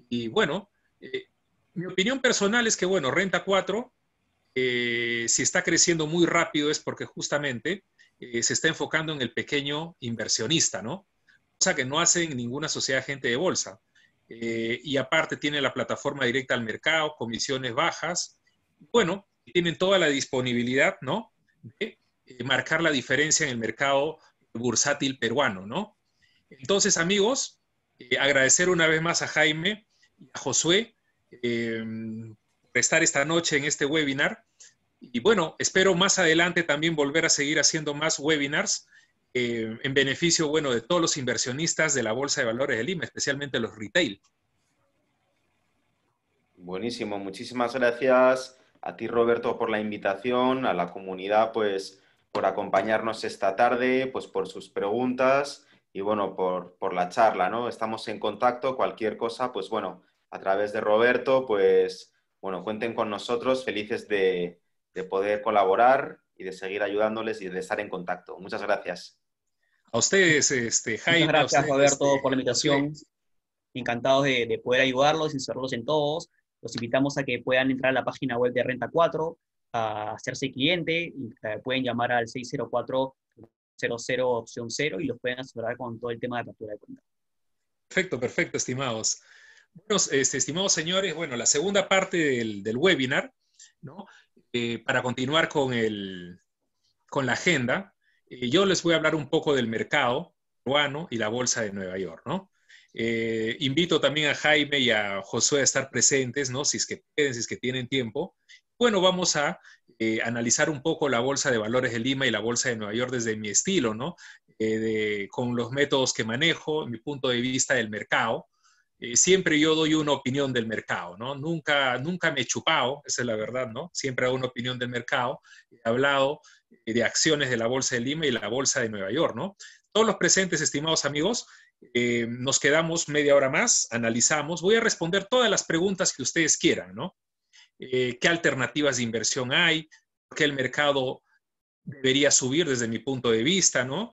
Y bueno, eh, mi opinión personal es que, bueno, Renta cuatro, eh, si está creciendo muy rápido es porque justamente eh, se está enfocando en el pequeño inversionista, ¿no? Cosa que no hace en ninguna sociedad agente de bolsa. Eh, y aparte tiene la plataforma directa al mercado, comisiones bajas. Bueno, tienen toda la disponibilidad, ¿no? De eh, marcar la diferencia en el mercado bursátil peruano, ¿no? Entonces, amigos, eh, agradecer una vez más a Jaime y a Josué eh, por estar esta noche en este webinar. Y bueno, espero más adelante también volver a seguir haciendo más webinars eh, en beneficio, bueno, de todos los inversionistas de la Bolsa de Valores de Lima, especialmente los retail. Buenísimo, muchísimas gracias a ti, Roberto, por la invitación, a la comunidad, pues, por acompañarnos esta tarde, pues, por sus preguntas y, bueno, por, por la charla, ¿no? Estamos en contacto, cualquier cosa, pues, bueno, a través de Roberto, pues, bueno, cuenten con nosotros, felices de, de poder colaborar y de seguir ayudándoles y de estar en contacto. Muchas gracias. A ustedes, este, Jaime, Muchas gracias, a ustedes, Roberto, este, por la invitación. Encantados de, de poder ayudarlos, insertarlos en todos. Los invitamos a que puedan entrar a la página web de Renta cuatro, a hacerse cliente, y, eh, pueden llamar al seis cero cuatro, cero cero opción cero y los pueden asesorar con todo el tema de apertura de cuenta. Perfecto, perfecto, estimados. Bueno, este, estimados señores, bueno, la segunda parte del, del webinar, ¿no? Eh, para continuar con, el, con la agenda, eh, yo les voy a hablar un poco del mercado peruano y la Bolsa de Nueva York, ¿no? Eh, invito también a Jaime y a Josué a estar presentes, ¿no? Si es que pueden, si es que tienen tiempo. Bueno, vamos a eh, analizar un poco la Bolsa de Valores de Lima y la Bolsa de Nueva York desde mi estilo, ¿no? Eh, de, con los métodos que manejo, mi punto de vista del mercado. Eh, siempre yo doy una opinión del mercado, ¿no? Nunca, nunca me he chupado, esa es la verdad, ¿no? Siempre hago una opinión del mercado. He hablado eh, de acciones de la Bolsa de Lima y la Bolsa de Nueva York, ¿no? Todos los presentes, estimados amigos, eh, nos quedamos media hora más, analizamos. Voy a responder todas las preguntas que ustedes quieran, ¿no? Eh, ¿Qué alternativas de inversión hay? ¿Por qué el mercado debería subir desde mi punto de vista, ¿no?